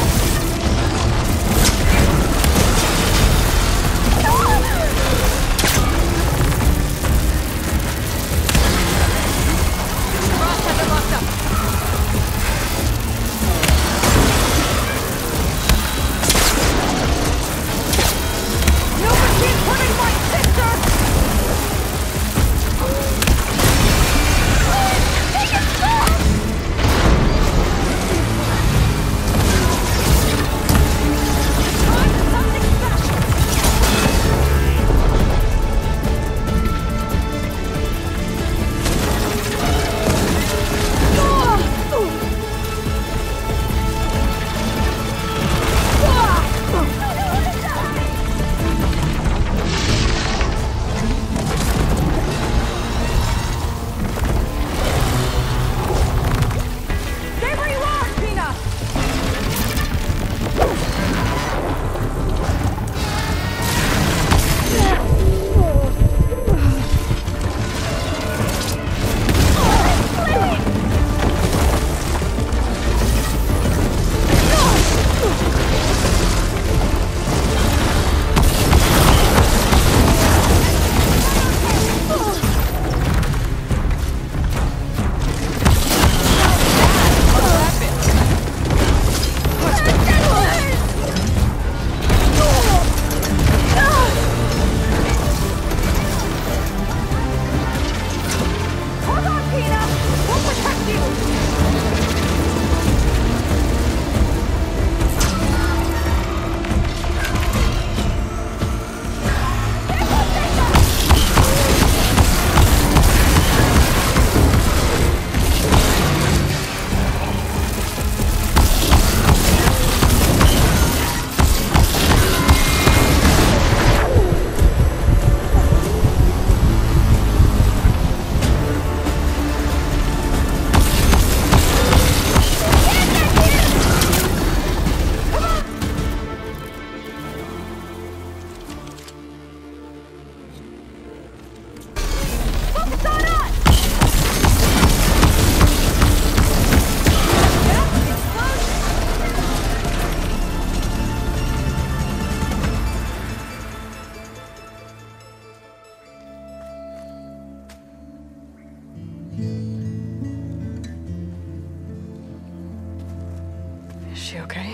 she okay?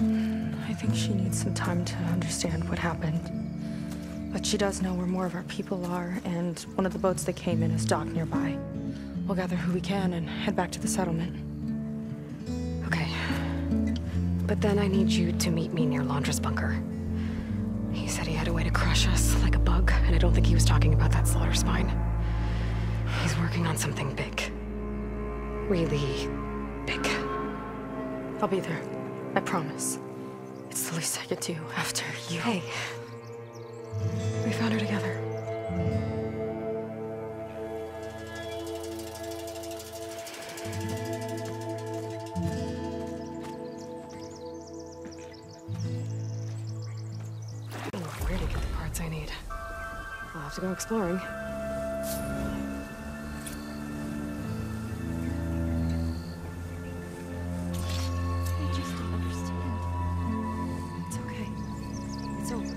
I think she needs some time to understand what happened. But she does know where more of our people are, and one of the boats that came in is docked nearby. We'll gather who we can and head back to the settlement. Okay. But then I need you to meet me near Londra's bunker. He said he had a way to crush us like a bug, and I don't think he was talking about that slaughter spine. He's working on something big. Really big. I'll be there. I promise. It's the least I could do after you. Hey. We found her together. insights I need. I'll have to go exploring. I just don't understand. It's okay. It's over.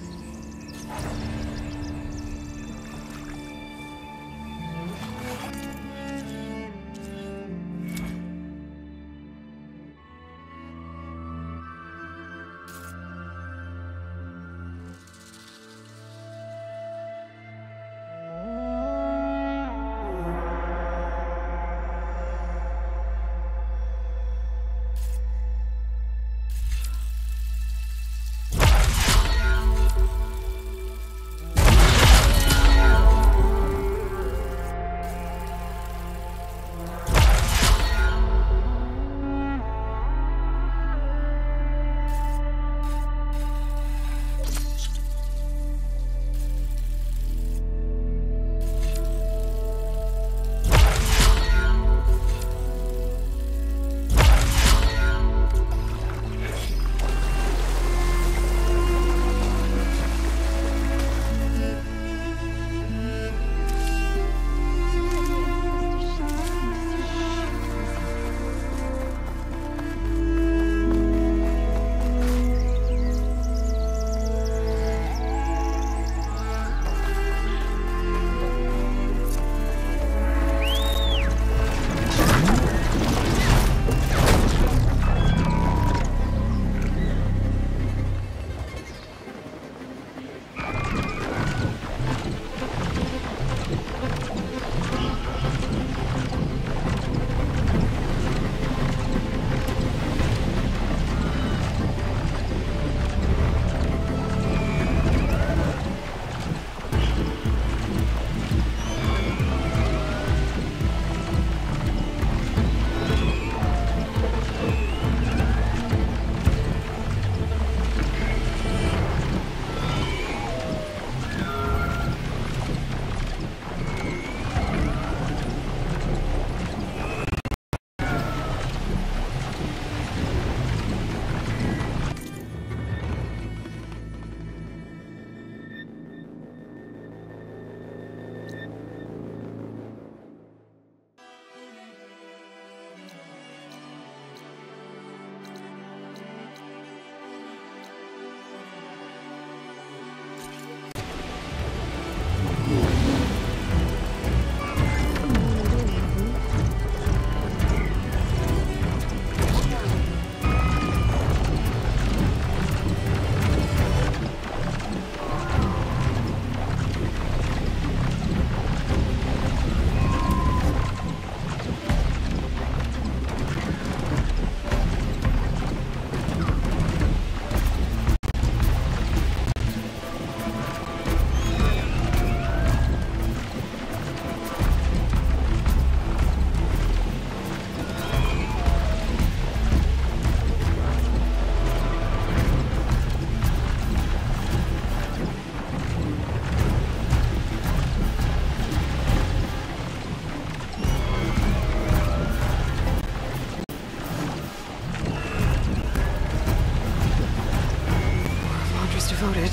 Devoted.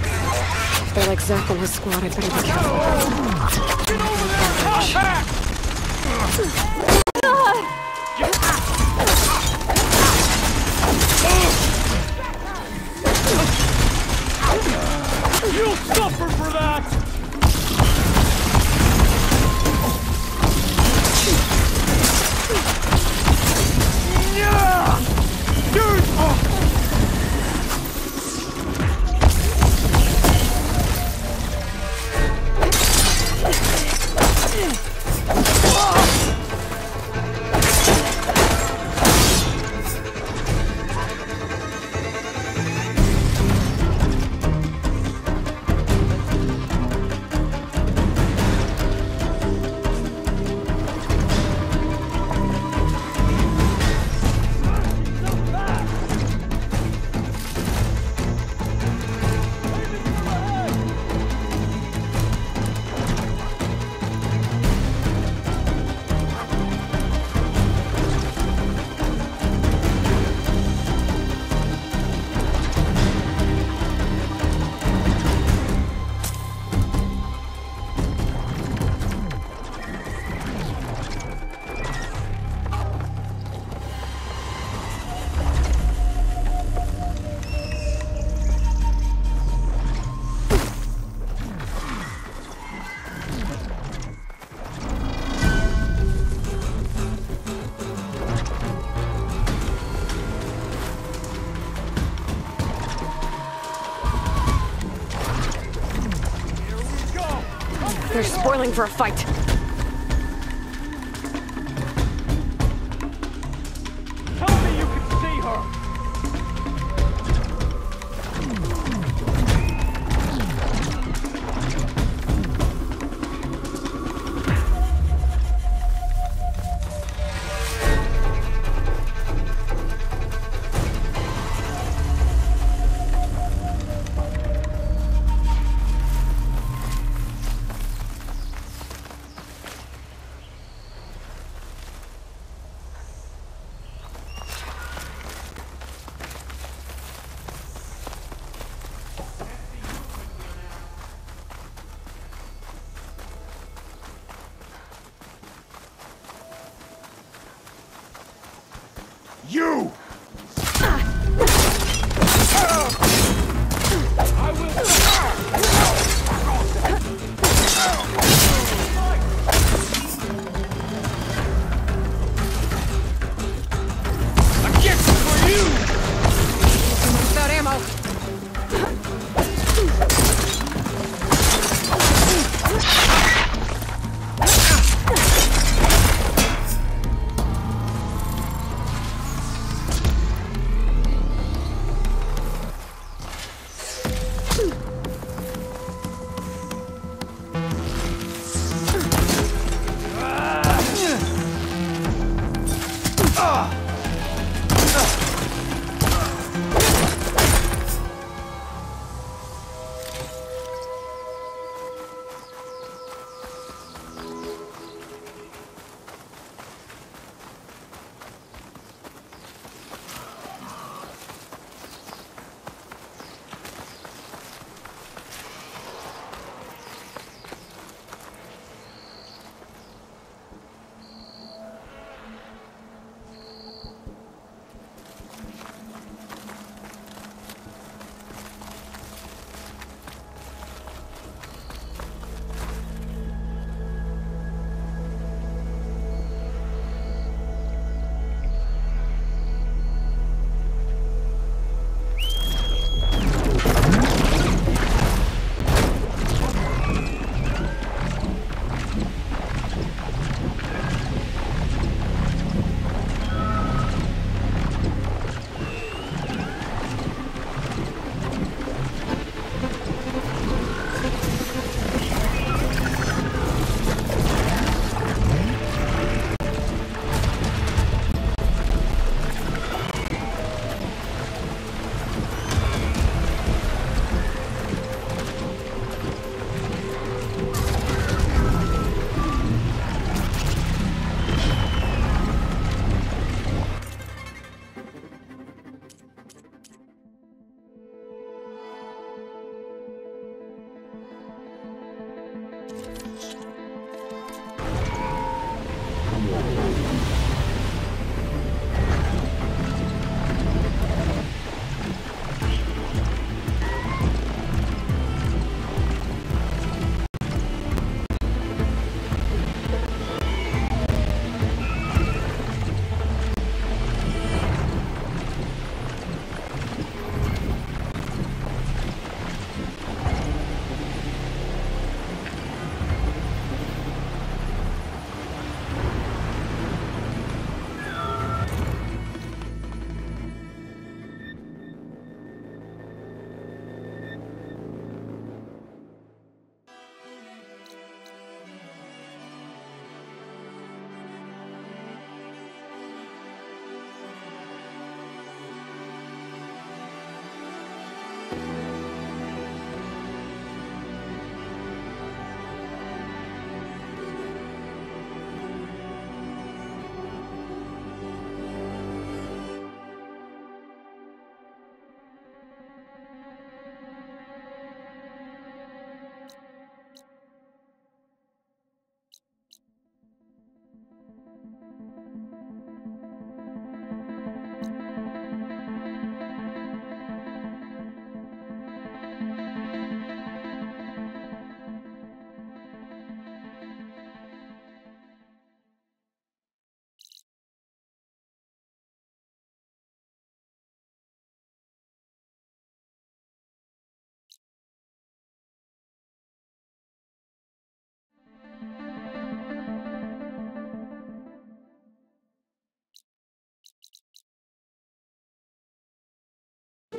If they're like Zeph and his squad, I better be careful. Get over there! You'll suffer for that! They're spoiling for a fight. Tell me you can see her!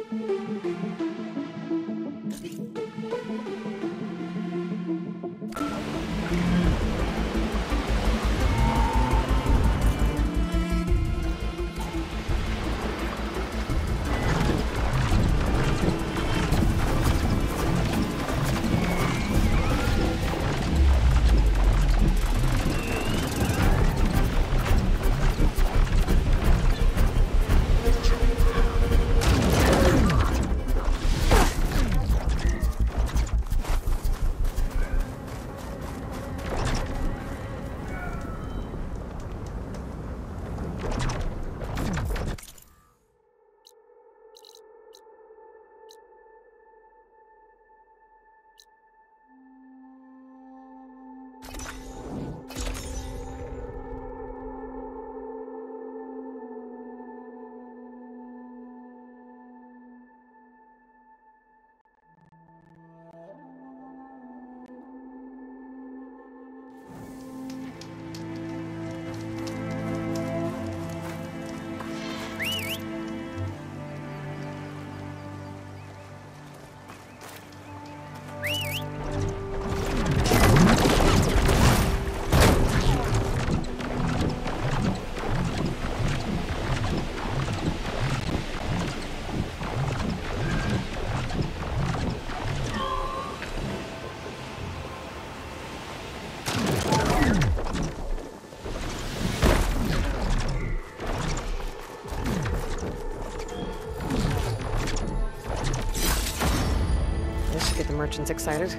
Merchants excited.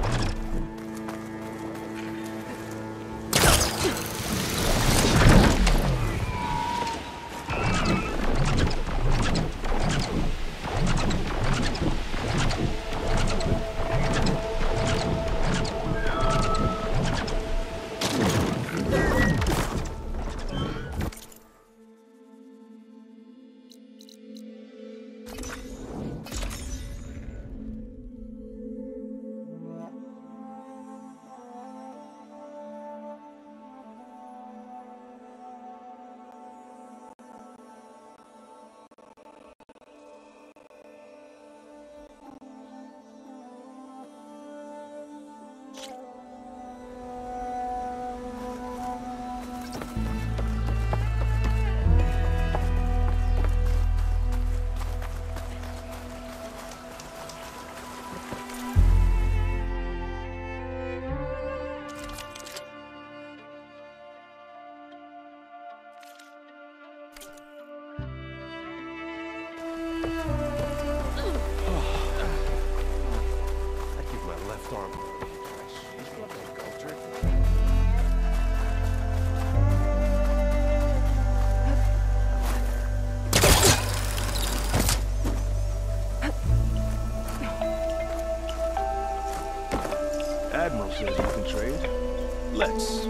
Admiral says you can trade. Let's.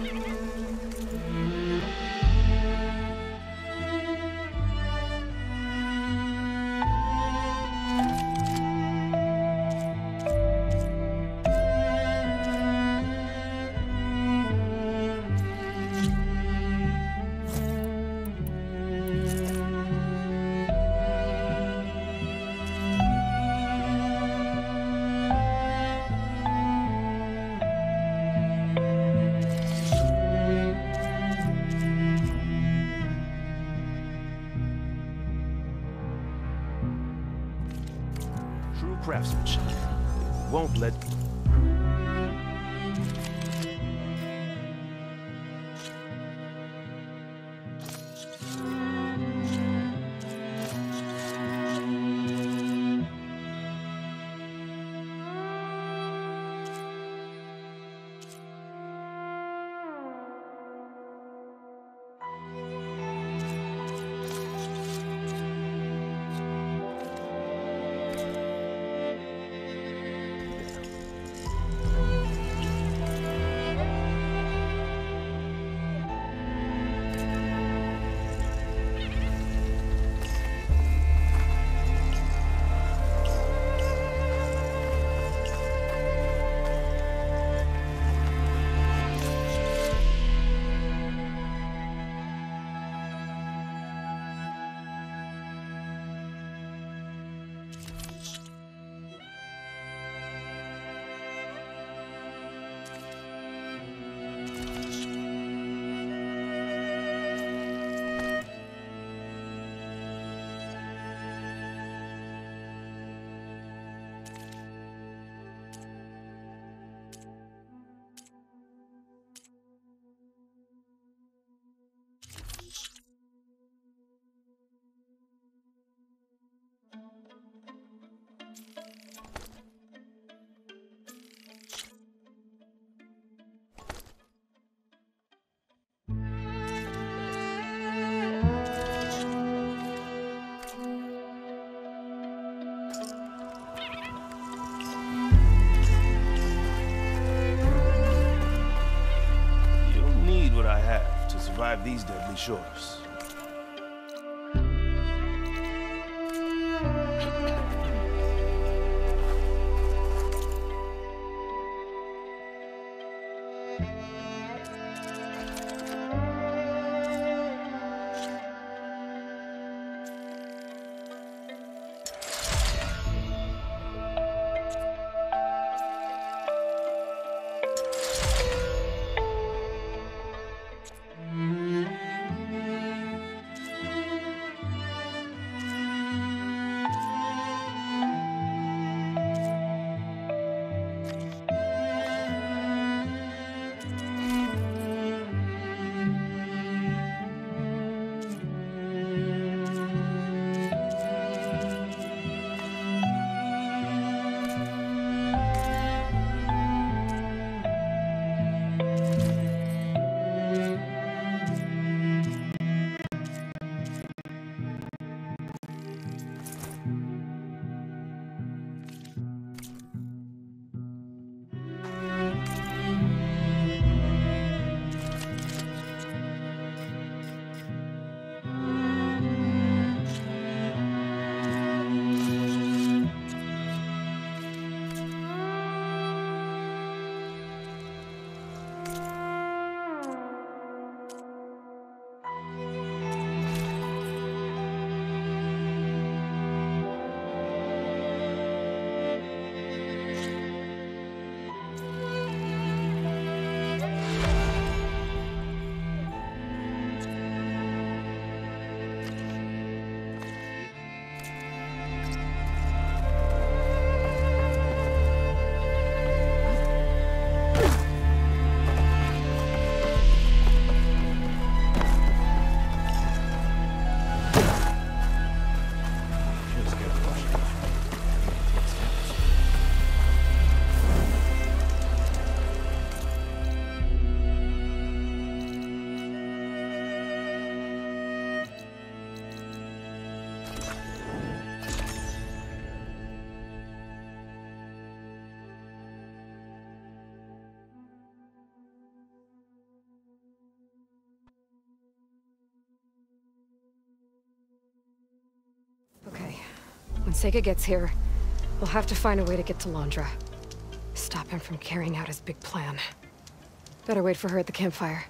Craftsmanship. Won't let... survive these deadly shores. Okay. When Sega gets here, we'll have to find a way to get to Londra. Stop him from carrying out his big plan. Better wait for her at the campfire.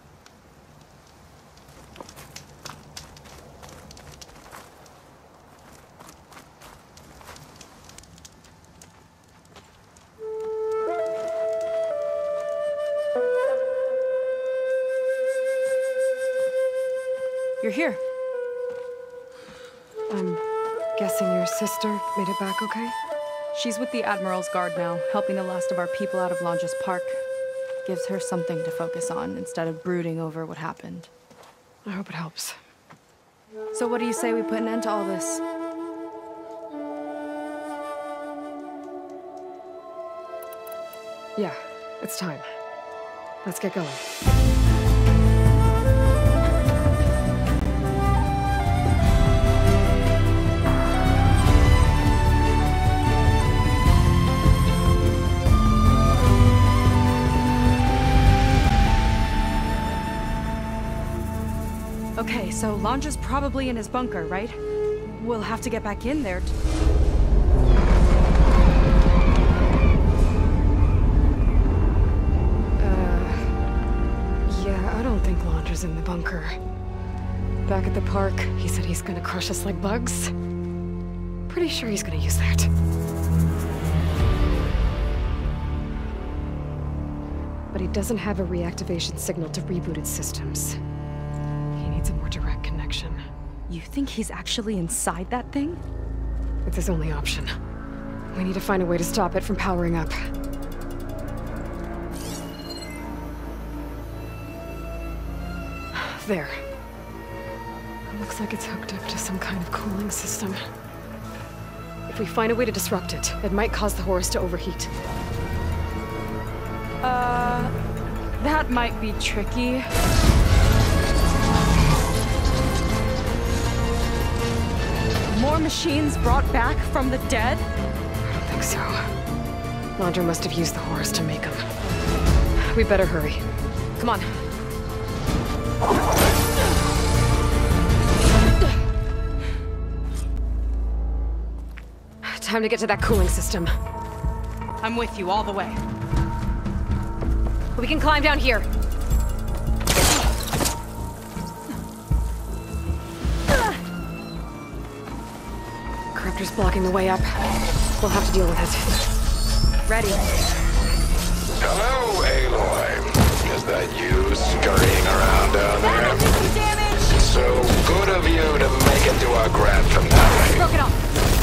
You're here. I'm guessing your sister made it back okay? She's with the Admiral's Guard now, helping the last of our people out of Londra's Park. Gives her something to focus on instead of brooding over what happened. I hope it helps. So what do you say we put an end to all this? Yeah, it's time. Let's get going. Okay, so Londra's probably in his bunker, right? We'll have to get back in there. Yeah, I don't think Londra's in the bunker. Back at the park, he said he's gonna crush us like bugs. Pretty sure he's gonna use that. But he doesn't have a reactivation signal to reboot its systems. A more direct connection. You think he's actually inside that thing? It's his only option. We need to find a way to stop it from powering up. There. It looks like it's hooked up to some kind of cooling system. If we find a way to disrupt it, it might cause the Horus to overheat. That might be tricky. More machines brought back from the dead? I don't think so. Londra must have used the Horus to make them. We better hurry. Come on. Time to get to that cooling system. I'm with you all the way. We can climb down here. Corruptor's blocking the way up. We'll have to deal with it. Ready. Hello, Aloy. Is that you scurrying around down there? So good of you to make it to our grand finale. Broke it off.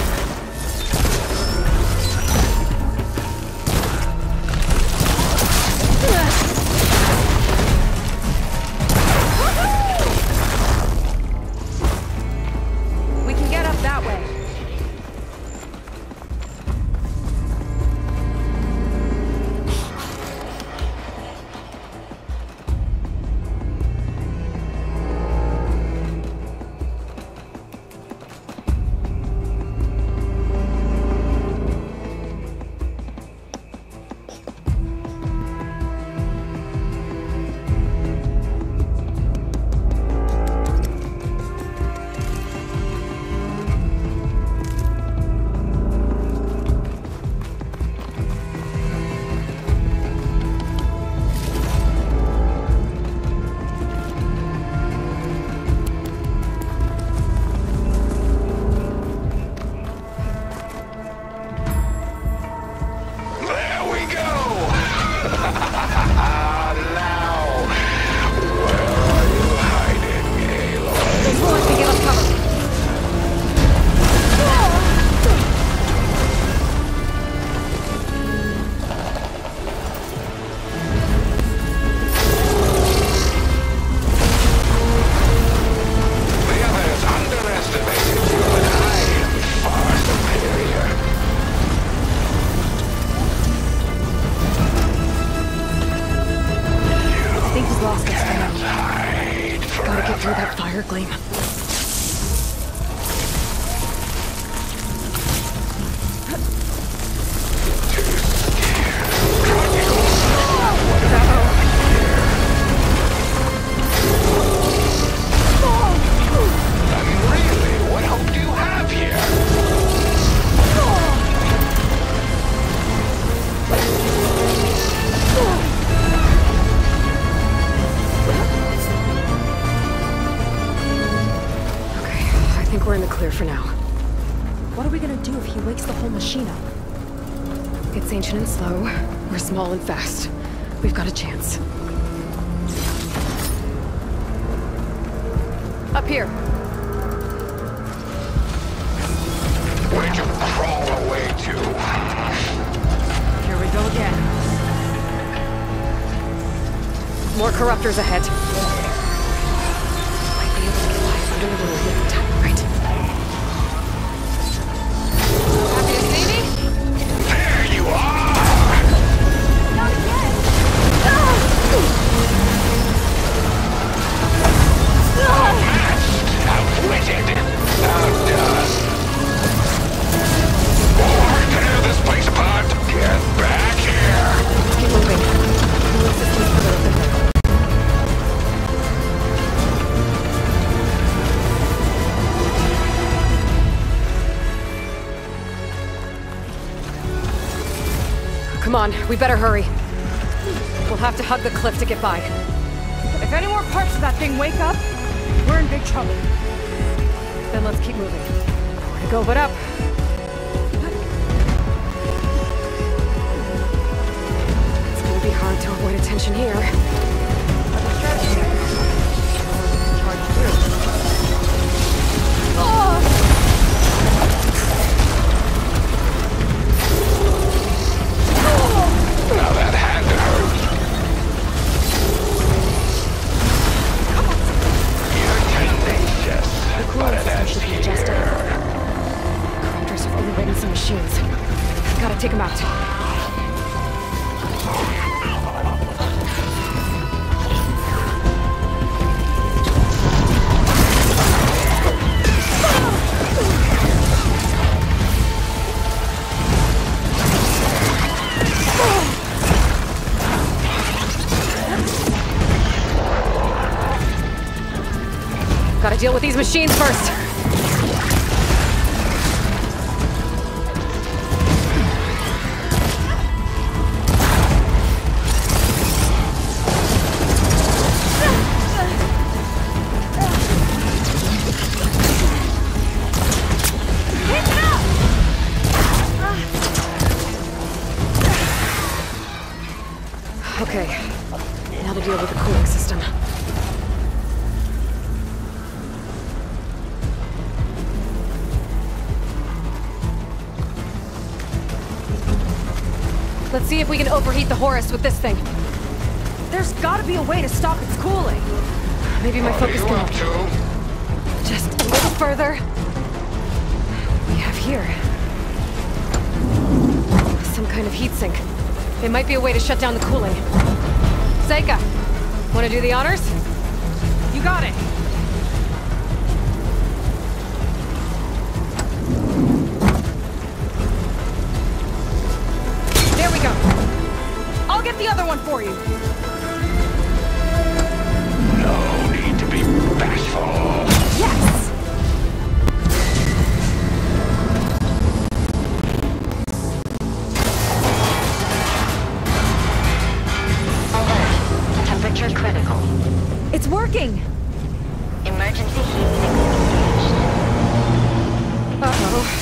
We can get up that way. We're in the clear for now. What are we gonna do if he wakes the whole machine up? It's ancient and slow. We're small and fast. We've got a chance. Up here. Where'd you crawl away to? Here we go again. More corruptors ahead. Might be able to get by under the little bit of time, right? Happy to see me? There you are! Not again! Outmatched, outwitted, outdone. Tear this place apart! Get back here! Keep moving. The system's further up the hill. Come on, we better hurry. We'll have to hug the cliff to get by. If any more parts of that thing wake up, we're in big trouble. Then let's keep moving. Nowhere to go but up. It's gonna be hard to avoid attention here. Charge through. Now that had to hurt. You're tenacious, but it ends here. Corruptors have overridden some machines. Gotta take them out. deal with these machines first. Okay, now to deal with the cooling system. Let's see if we can overheat the Horus with this thing. There's gotta be a way to stop its cooling. Maybe my focus can help. Just a little further. We have here some kind of heatsink. It might be a way to shut down the cooling. Seika, want to do the honors? You got it. There we go. I'll get the other one for you. No need to be bashful. Yes! Temperature critical. It's working! Emergency heat engaged. Uh-oh.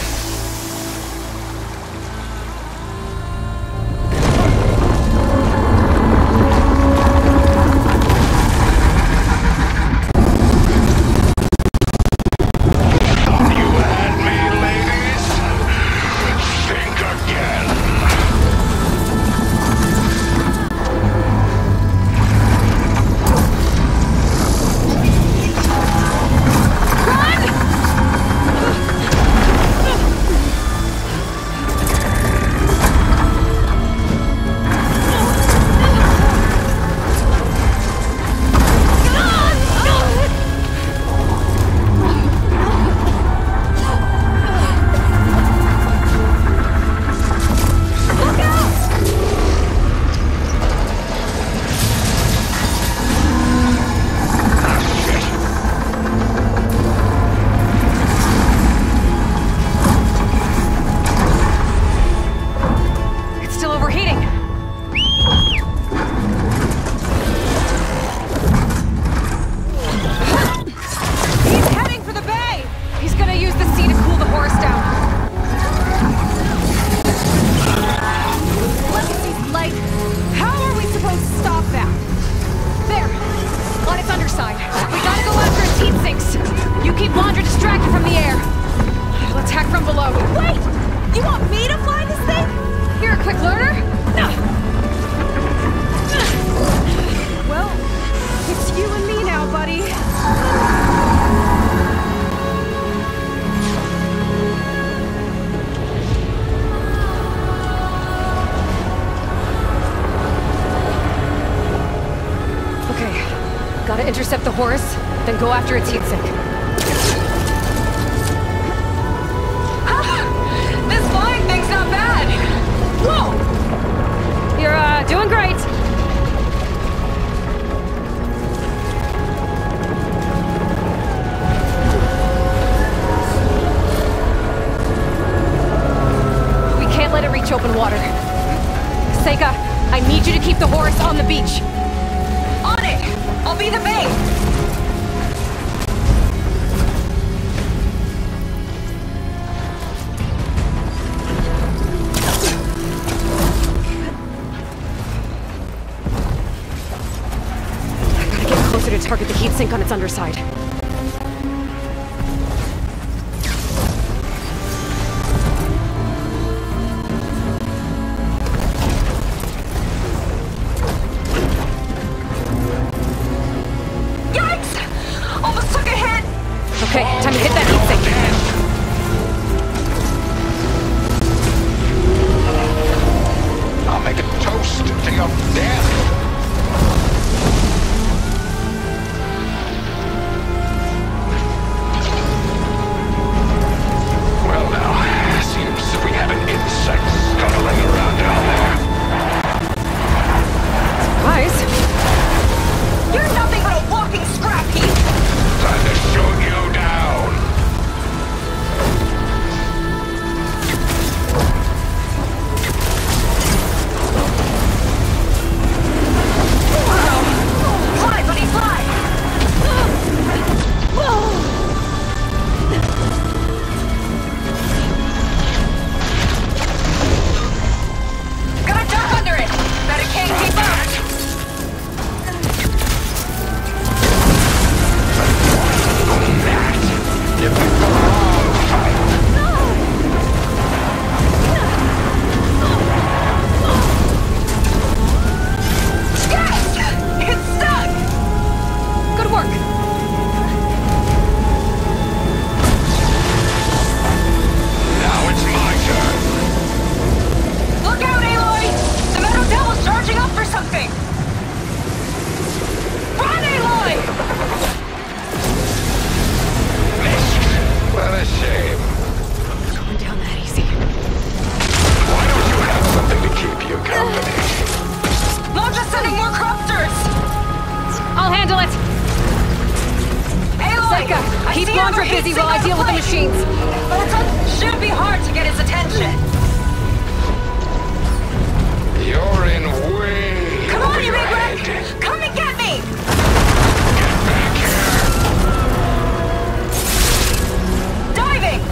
Gotta intercept the Horus, then go after its heatsink. This flying thing's not bad! Whoa! You're, doing great! We can't let it reach open water. Seika, I need you to keep the Horus on the beach. On it! I'll be the bait! I gotta get closer to target the heatsink on its underside. Okay, time to hit that heatsink. I'll make a toast to your death. extra busy while I deal with the machines. But it shouldn't be hard to get his attention. You're in way. Come on, you big right. wreck! Come and get me! Get back here. Diving!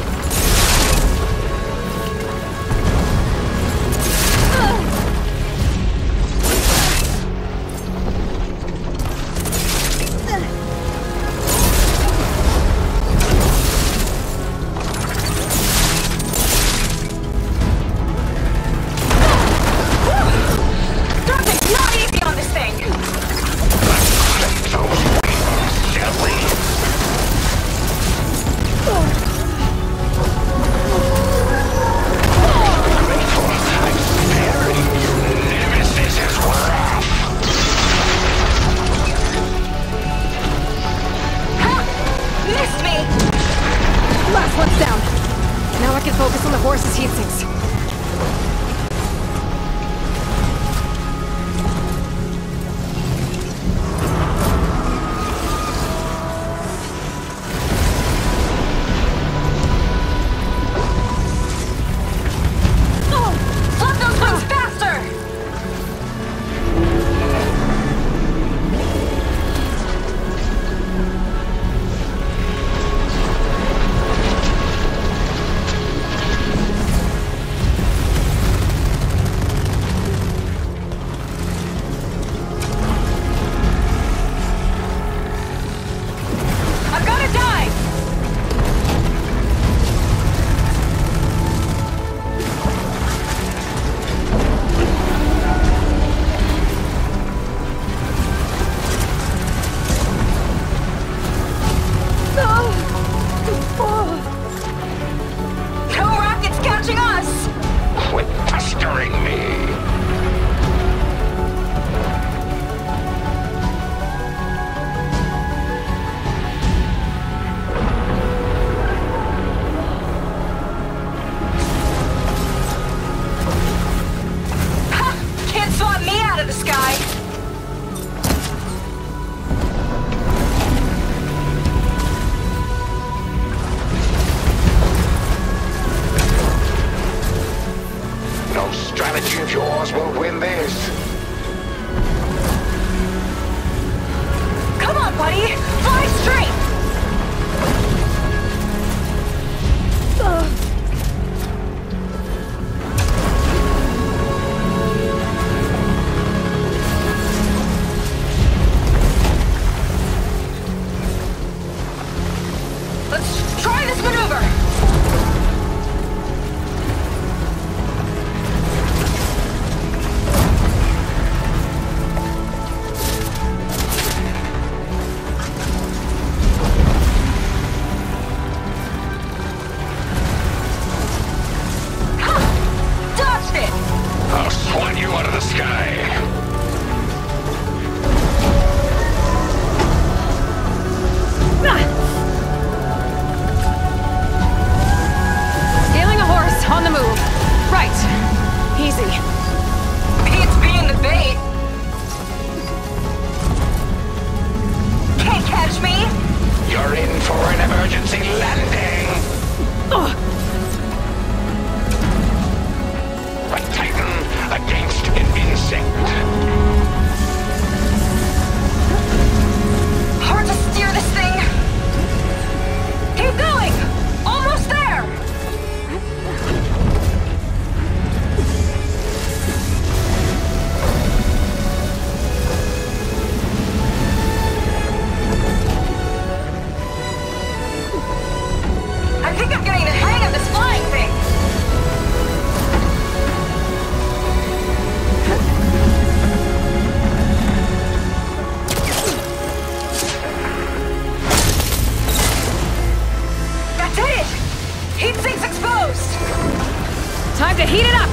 Time to heat it up!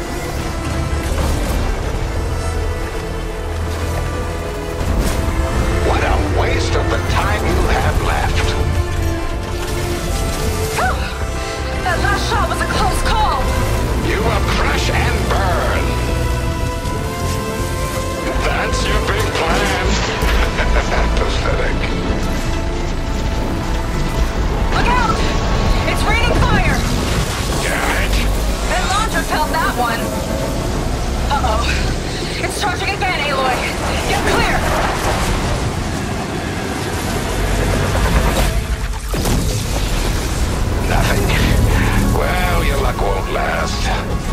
What a waste of the time you have left. That last shot was a close call. You will crash and burn. That's your big plan. Pathetic. one. Uh-oh. It's charging again, Aloy. Get clear! Nothing. Well, your luck won't last.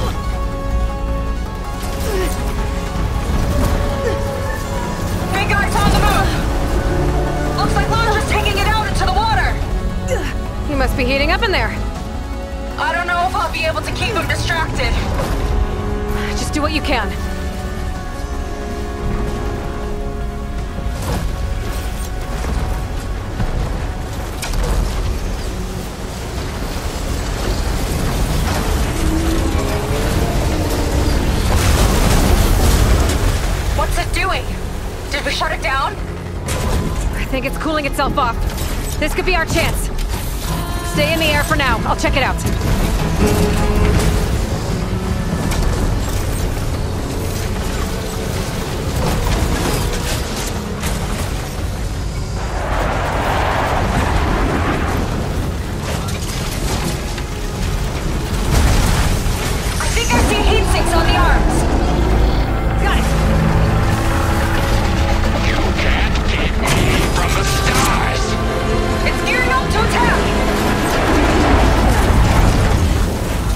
Big guy's on the move! Looks like Londra's taking it out into the water! He must be heating up in there. I don't know if I'll be able to keep him distracted. Just do what you can. What's it doing? Did we shut it down? I think it's cooling itself off. This could be our chance. Stay in the air for now. I'll check it out. I think I see heat sinks on the arms. Got it. You can't keep me from the stars. It's gearing up to attack.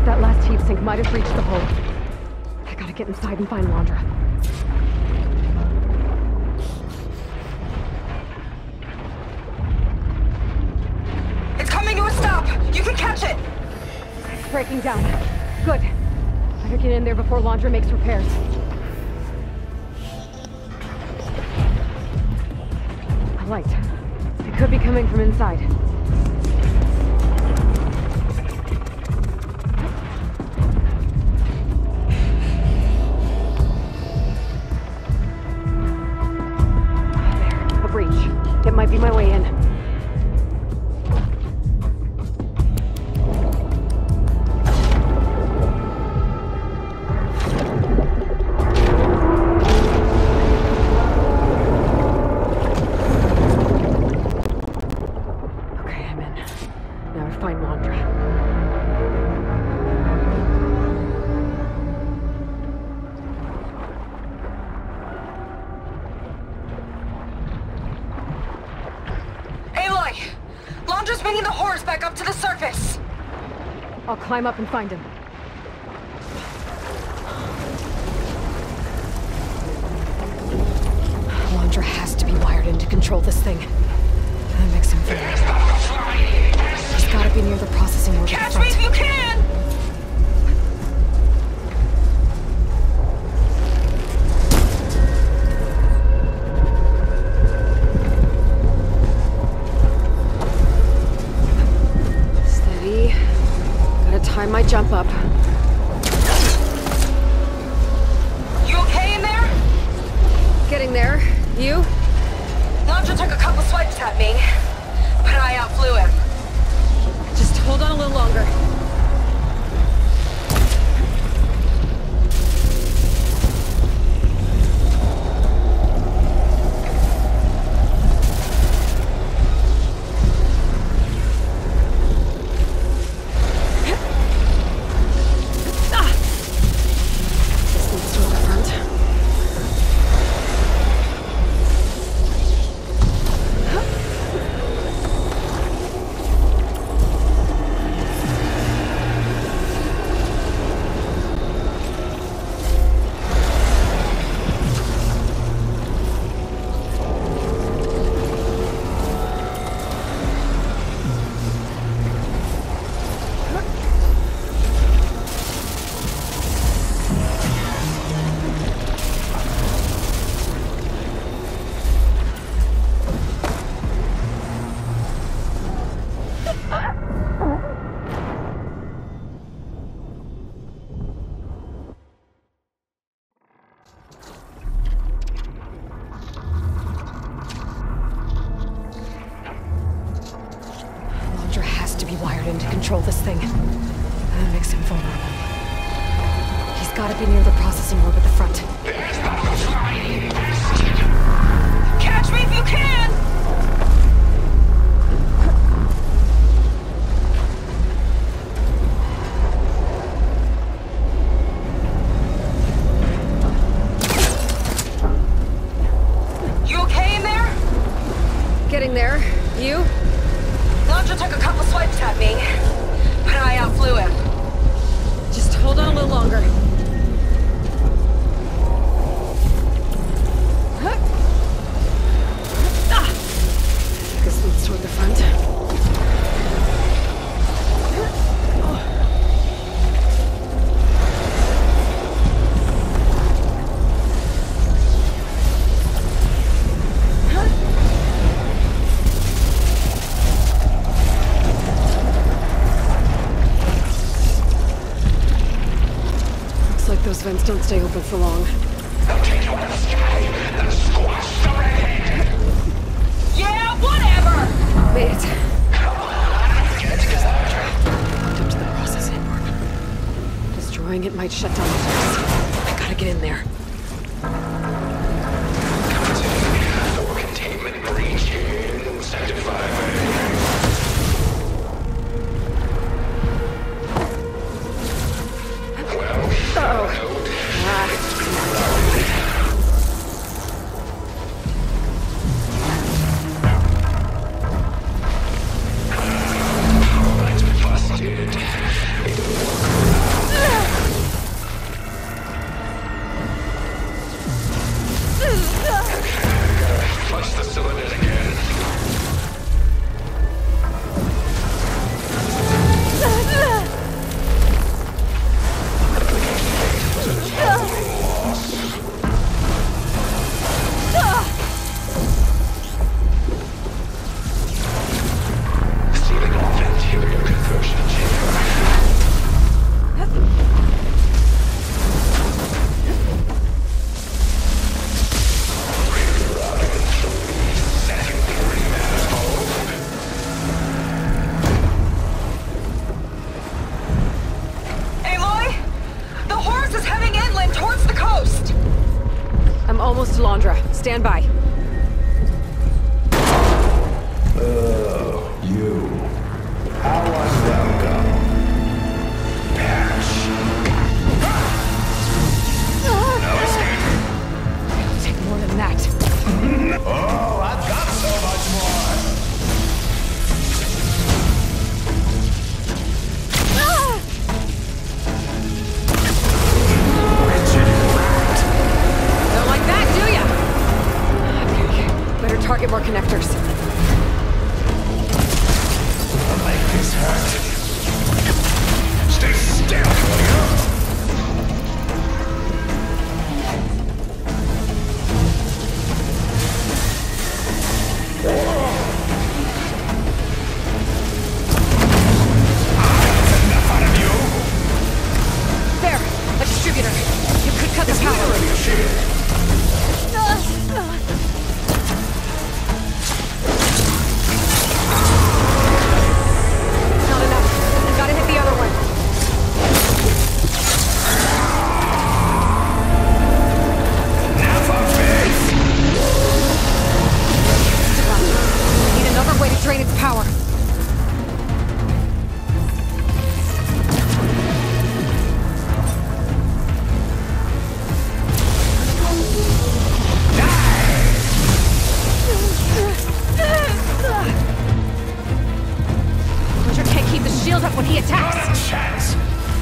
That last heat sink might have reached the hole. I gotta get inside and find Londra. It's coming to a stop! You can catch it! It's breaking down. Good. Better get in there before Londra makes repairs. A light. It could be coming from inside. There, a breach. It might be my way in. I'll climb up and find him. Londra has to be wired in to control this thing. That makes him vulnerable. He's gotta be near the processing orbit. Catch me if you can! Time my jump up. You okay in there? Getting there. You? Londra took a couple swipes at me, but I outflew him. Just hold on a little longer. Control this thing. That makes him vulnerable. He's gotta be near the processing orb at the front. Catch me if you can! You okay in there? Getting there. You? Londra took a couple swipes at me, but I outflew him. Just hold on a little longer. This leads toward the front. Those vents don't stay open for long. Yeah, whatever! Made it. Hooked up to the processing orb. Destroying it might shut down the place. I gotta get in there. Containment breach in Sector 5A. Busted. almost to Londra. Stand by. Oh, you. How unwelcome. Patch. No escape. It'll take more than that. Oh, I've got so much more. Don't like that, do ya? Okay, better target more connectors. I'll make this hurt. Stay still, Claudia. There! A distributor! You could cut the power! Not enough. Gotta hit the other one. Now for faith! Need another way to drain its power. Roger can't keep the shield up when he attacks. Not a chance!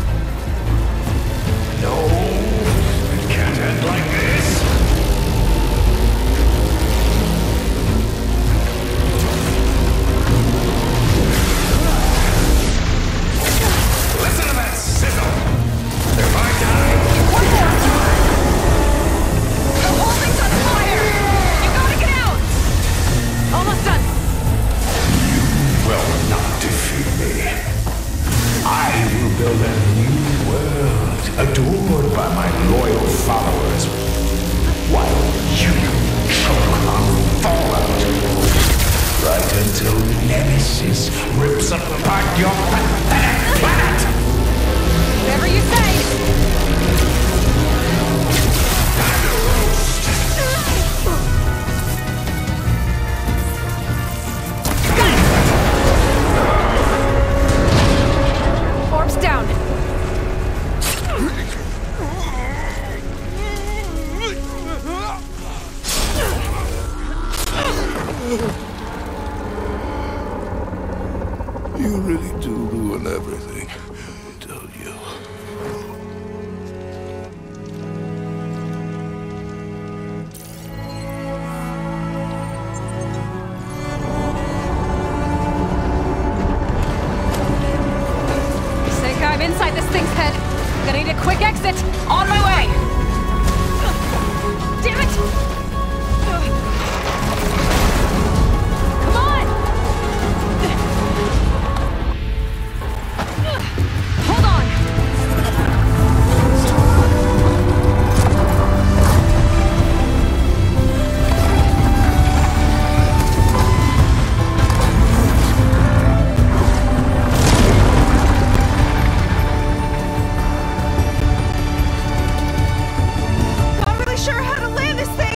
No, it can't end like this! Listen to that sizzle! If I die... One more! The whole thing's on fire! You gotta get out! Almost done. will not defeat me. I will build a new world, adored by my loyal followers, while you choke on fallout. Right until Nemesis rips apart your pathetic planet! Whatever you say! Orbs down! You really do ruin everything, don't you? Think I'm inside this thing's head. Gonna need a quick exit. On my way! Damn it! Come on! Hold on! Not really sure how to land this thing!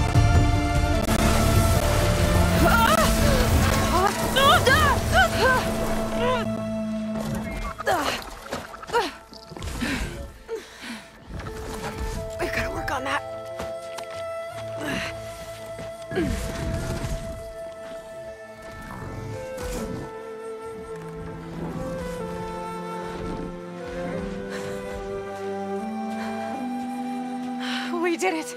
We've got to work on that. We did it!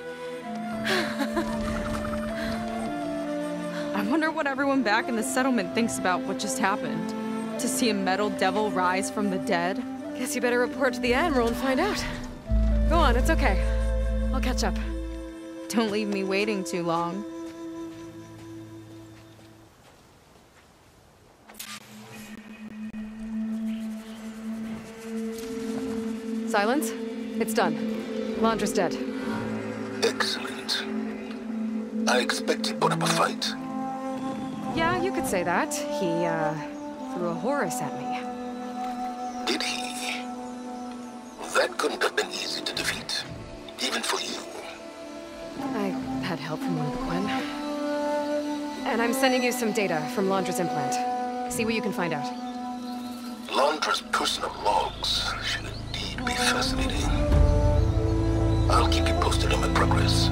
I wonder what everyone back in the settlement thinks about what just happened. To see a metal devil rise from the dead? Guess you better report to the Admiral and find out. Go on, it's okay. I'll catch up. Don't leave me waiting too long. Silence? It's done. Londra's dead. Excellent. I expect he put up a fight. Yeah, you could say that. He, threw a Horus at me. Did he? That couldn't have been easy to defeat. Even for you. I had help from one of the Quen. And I'm sending you some data from Londra's implant. See what you can find out. Londra's personal logs should indeed be fascinating. I'll keep you posted on my progress.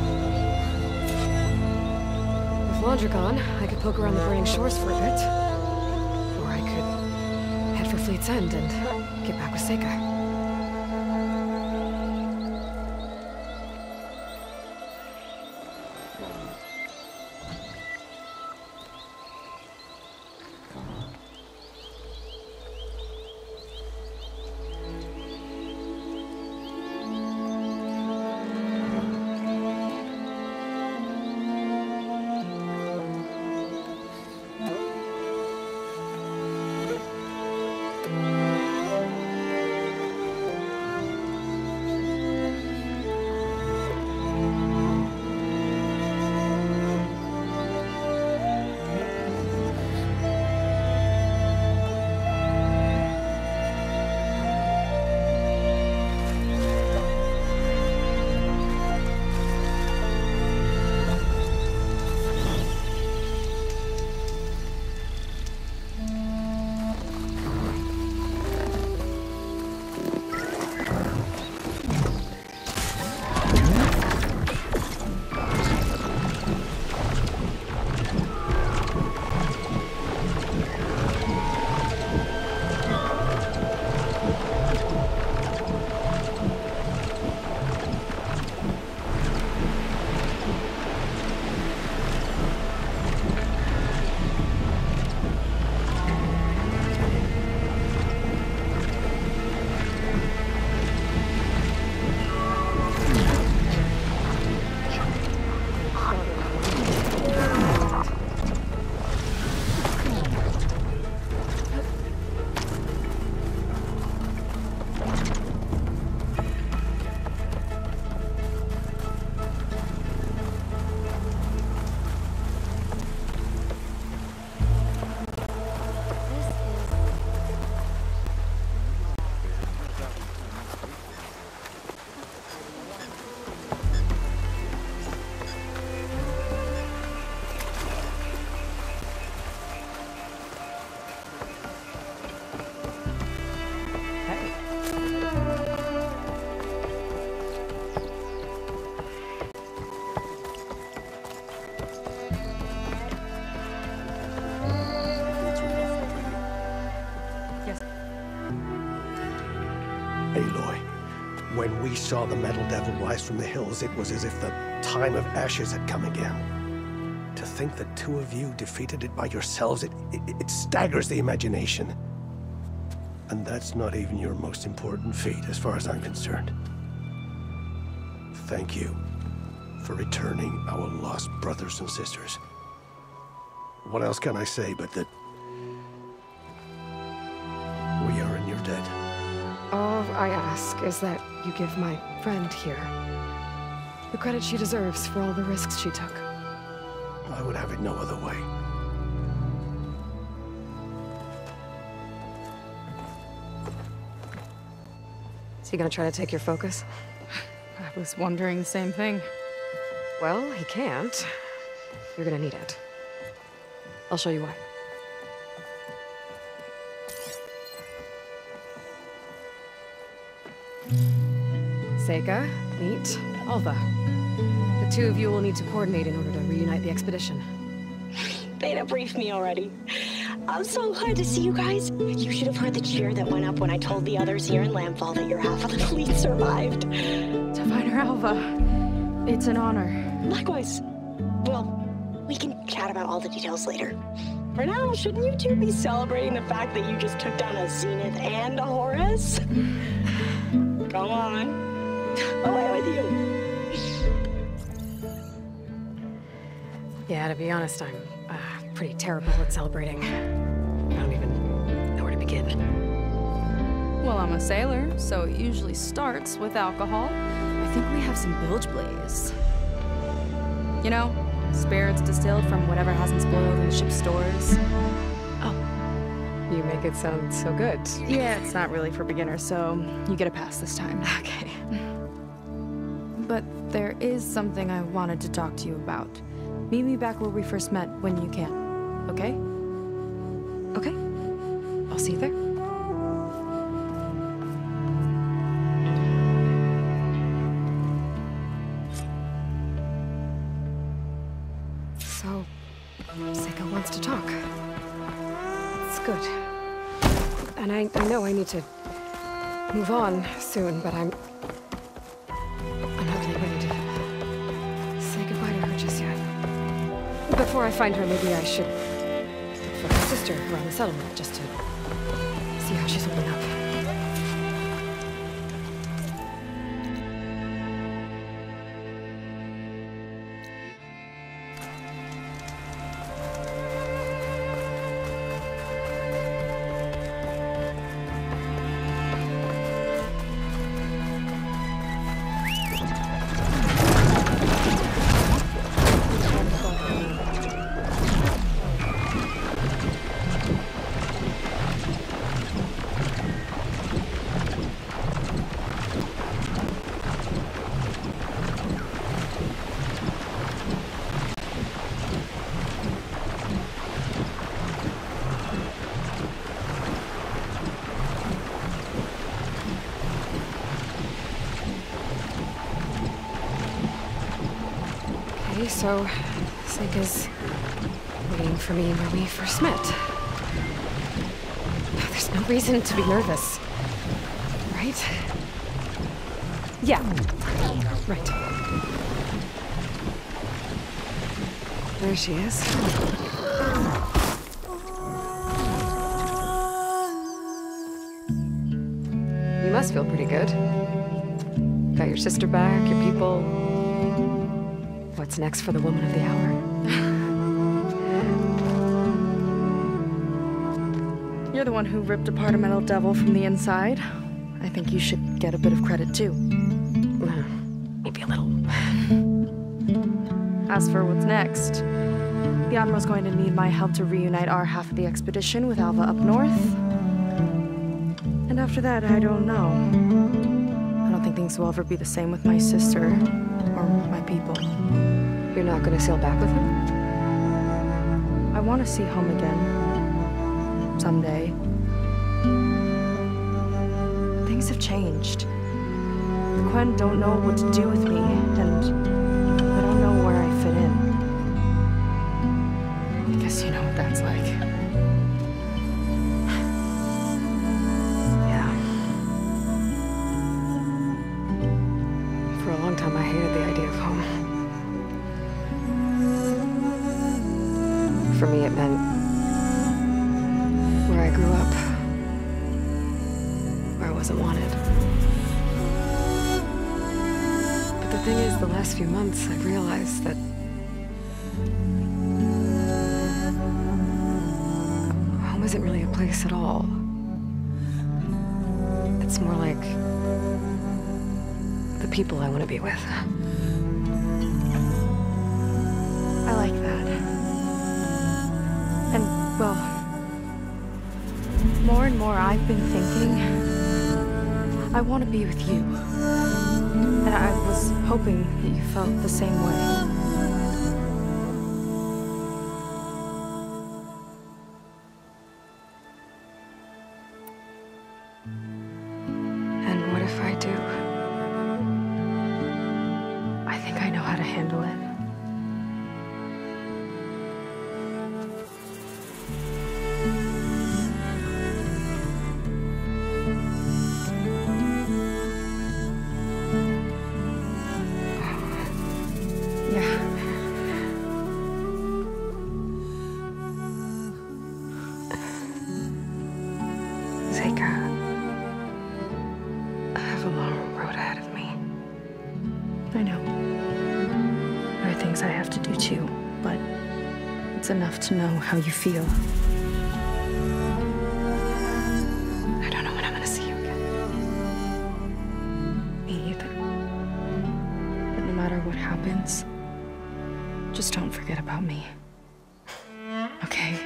With Londra gone, I could poke around the burning shores for a bit. Or I could head for Fleet's End and get back with Seika. Aloy, when we saw the Metal Devil rise from the hills, it was as if the time of ashes had come again. To think the two of you defeated it by yourselves, it staggers the imagination. And that's not even your most important feat, as far as I'm concerned. Thank you for returning our lost brothers and sisters. What else can I say but that we are in your debt? All I ask is that you give my friend here the credit she deserves for all the risks she took. I would have it no other way. Is he gonna try to take your focus? I was wondering the same thing. Well, he can't. You're gonna need it. I'll show you why. Seika, meet Alva. The two of you will need to coordinate in order to reunite the expedition. Beta briefed me already. I'm so glad to see you guys. You should have heard the cheer that went up when I told the others here in Landfall that your half of the fleet survived. To find her, Alva. It's an honor. Likewise. Well, we can chat about all the details later. For now, shouldn't you two be celebrating the fact that you just took down a Zenith and a Horus? Come on. Away with you. Yeah, to be honest, I'm pretty terrible at celebrating. I don't even know where to begin. Well, I'm a sailor, so it usually starts with alcohol. I think we have some bilge blaze. You know, spirits distilled from whatever hasn't spoiled in the ship's stores. Oh. You make it sound so good. Yeah, it's not really for beginners, so you get a pass this time. Okay. But there is something I wanted to talk to you about. Meet me back where we first met when you can, okay? Okay. I'll see you there. So, Seika wants to talk. It's good. And I know I need to move on soon, but I'm not really ready to say goodbye to her just yet. Before I find her, maybe I should look for her sister around the settlement, just to see how she's holding up. So, Seika's waiting for me where we first met. There's no reason to be nervous, right? Yeah, right. There she is. You must feel pretty good. Got your sister back, your people. What's next for the woman of the hour? You're the one who ripped apart a metal devil from the inside. I think you should get a bit of credit too. Maybe a little. As for what's next, the Admiral's going to need my help to reunite our half of the expedition with Alva up north. And after that, I don't know. I don't think things will ever be the same with my sister or my people. You're not gonna sail back with him? I want to see home again. Someday. Things have changed. The Quen don't know what to do with me, and I don't know where I fit in. I guess you know what that's like. Yeah. For a long time, I hated the idea of home. For me, it meant where I grew up, where I wasn't wanted. But the thing is, the last few months, I've realized that home isn't really a place at all. It's more like the people I want to be with. I like that. And, well, more and more I've been thinking, I want to be with you. And I was hoping that you felt the same way. And what if I do? I think I know how to handle it. Seika, I have a long road ahead of me. I know. There are things I have to do too, but it's enough to know how you feel. I don't know when I'm gonna see you again. Me either. But no matter what happens, just don't forget about me. Okay?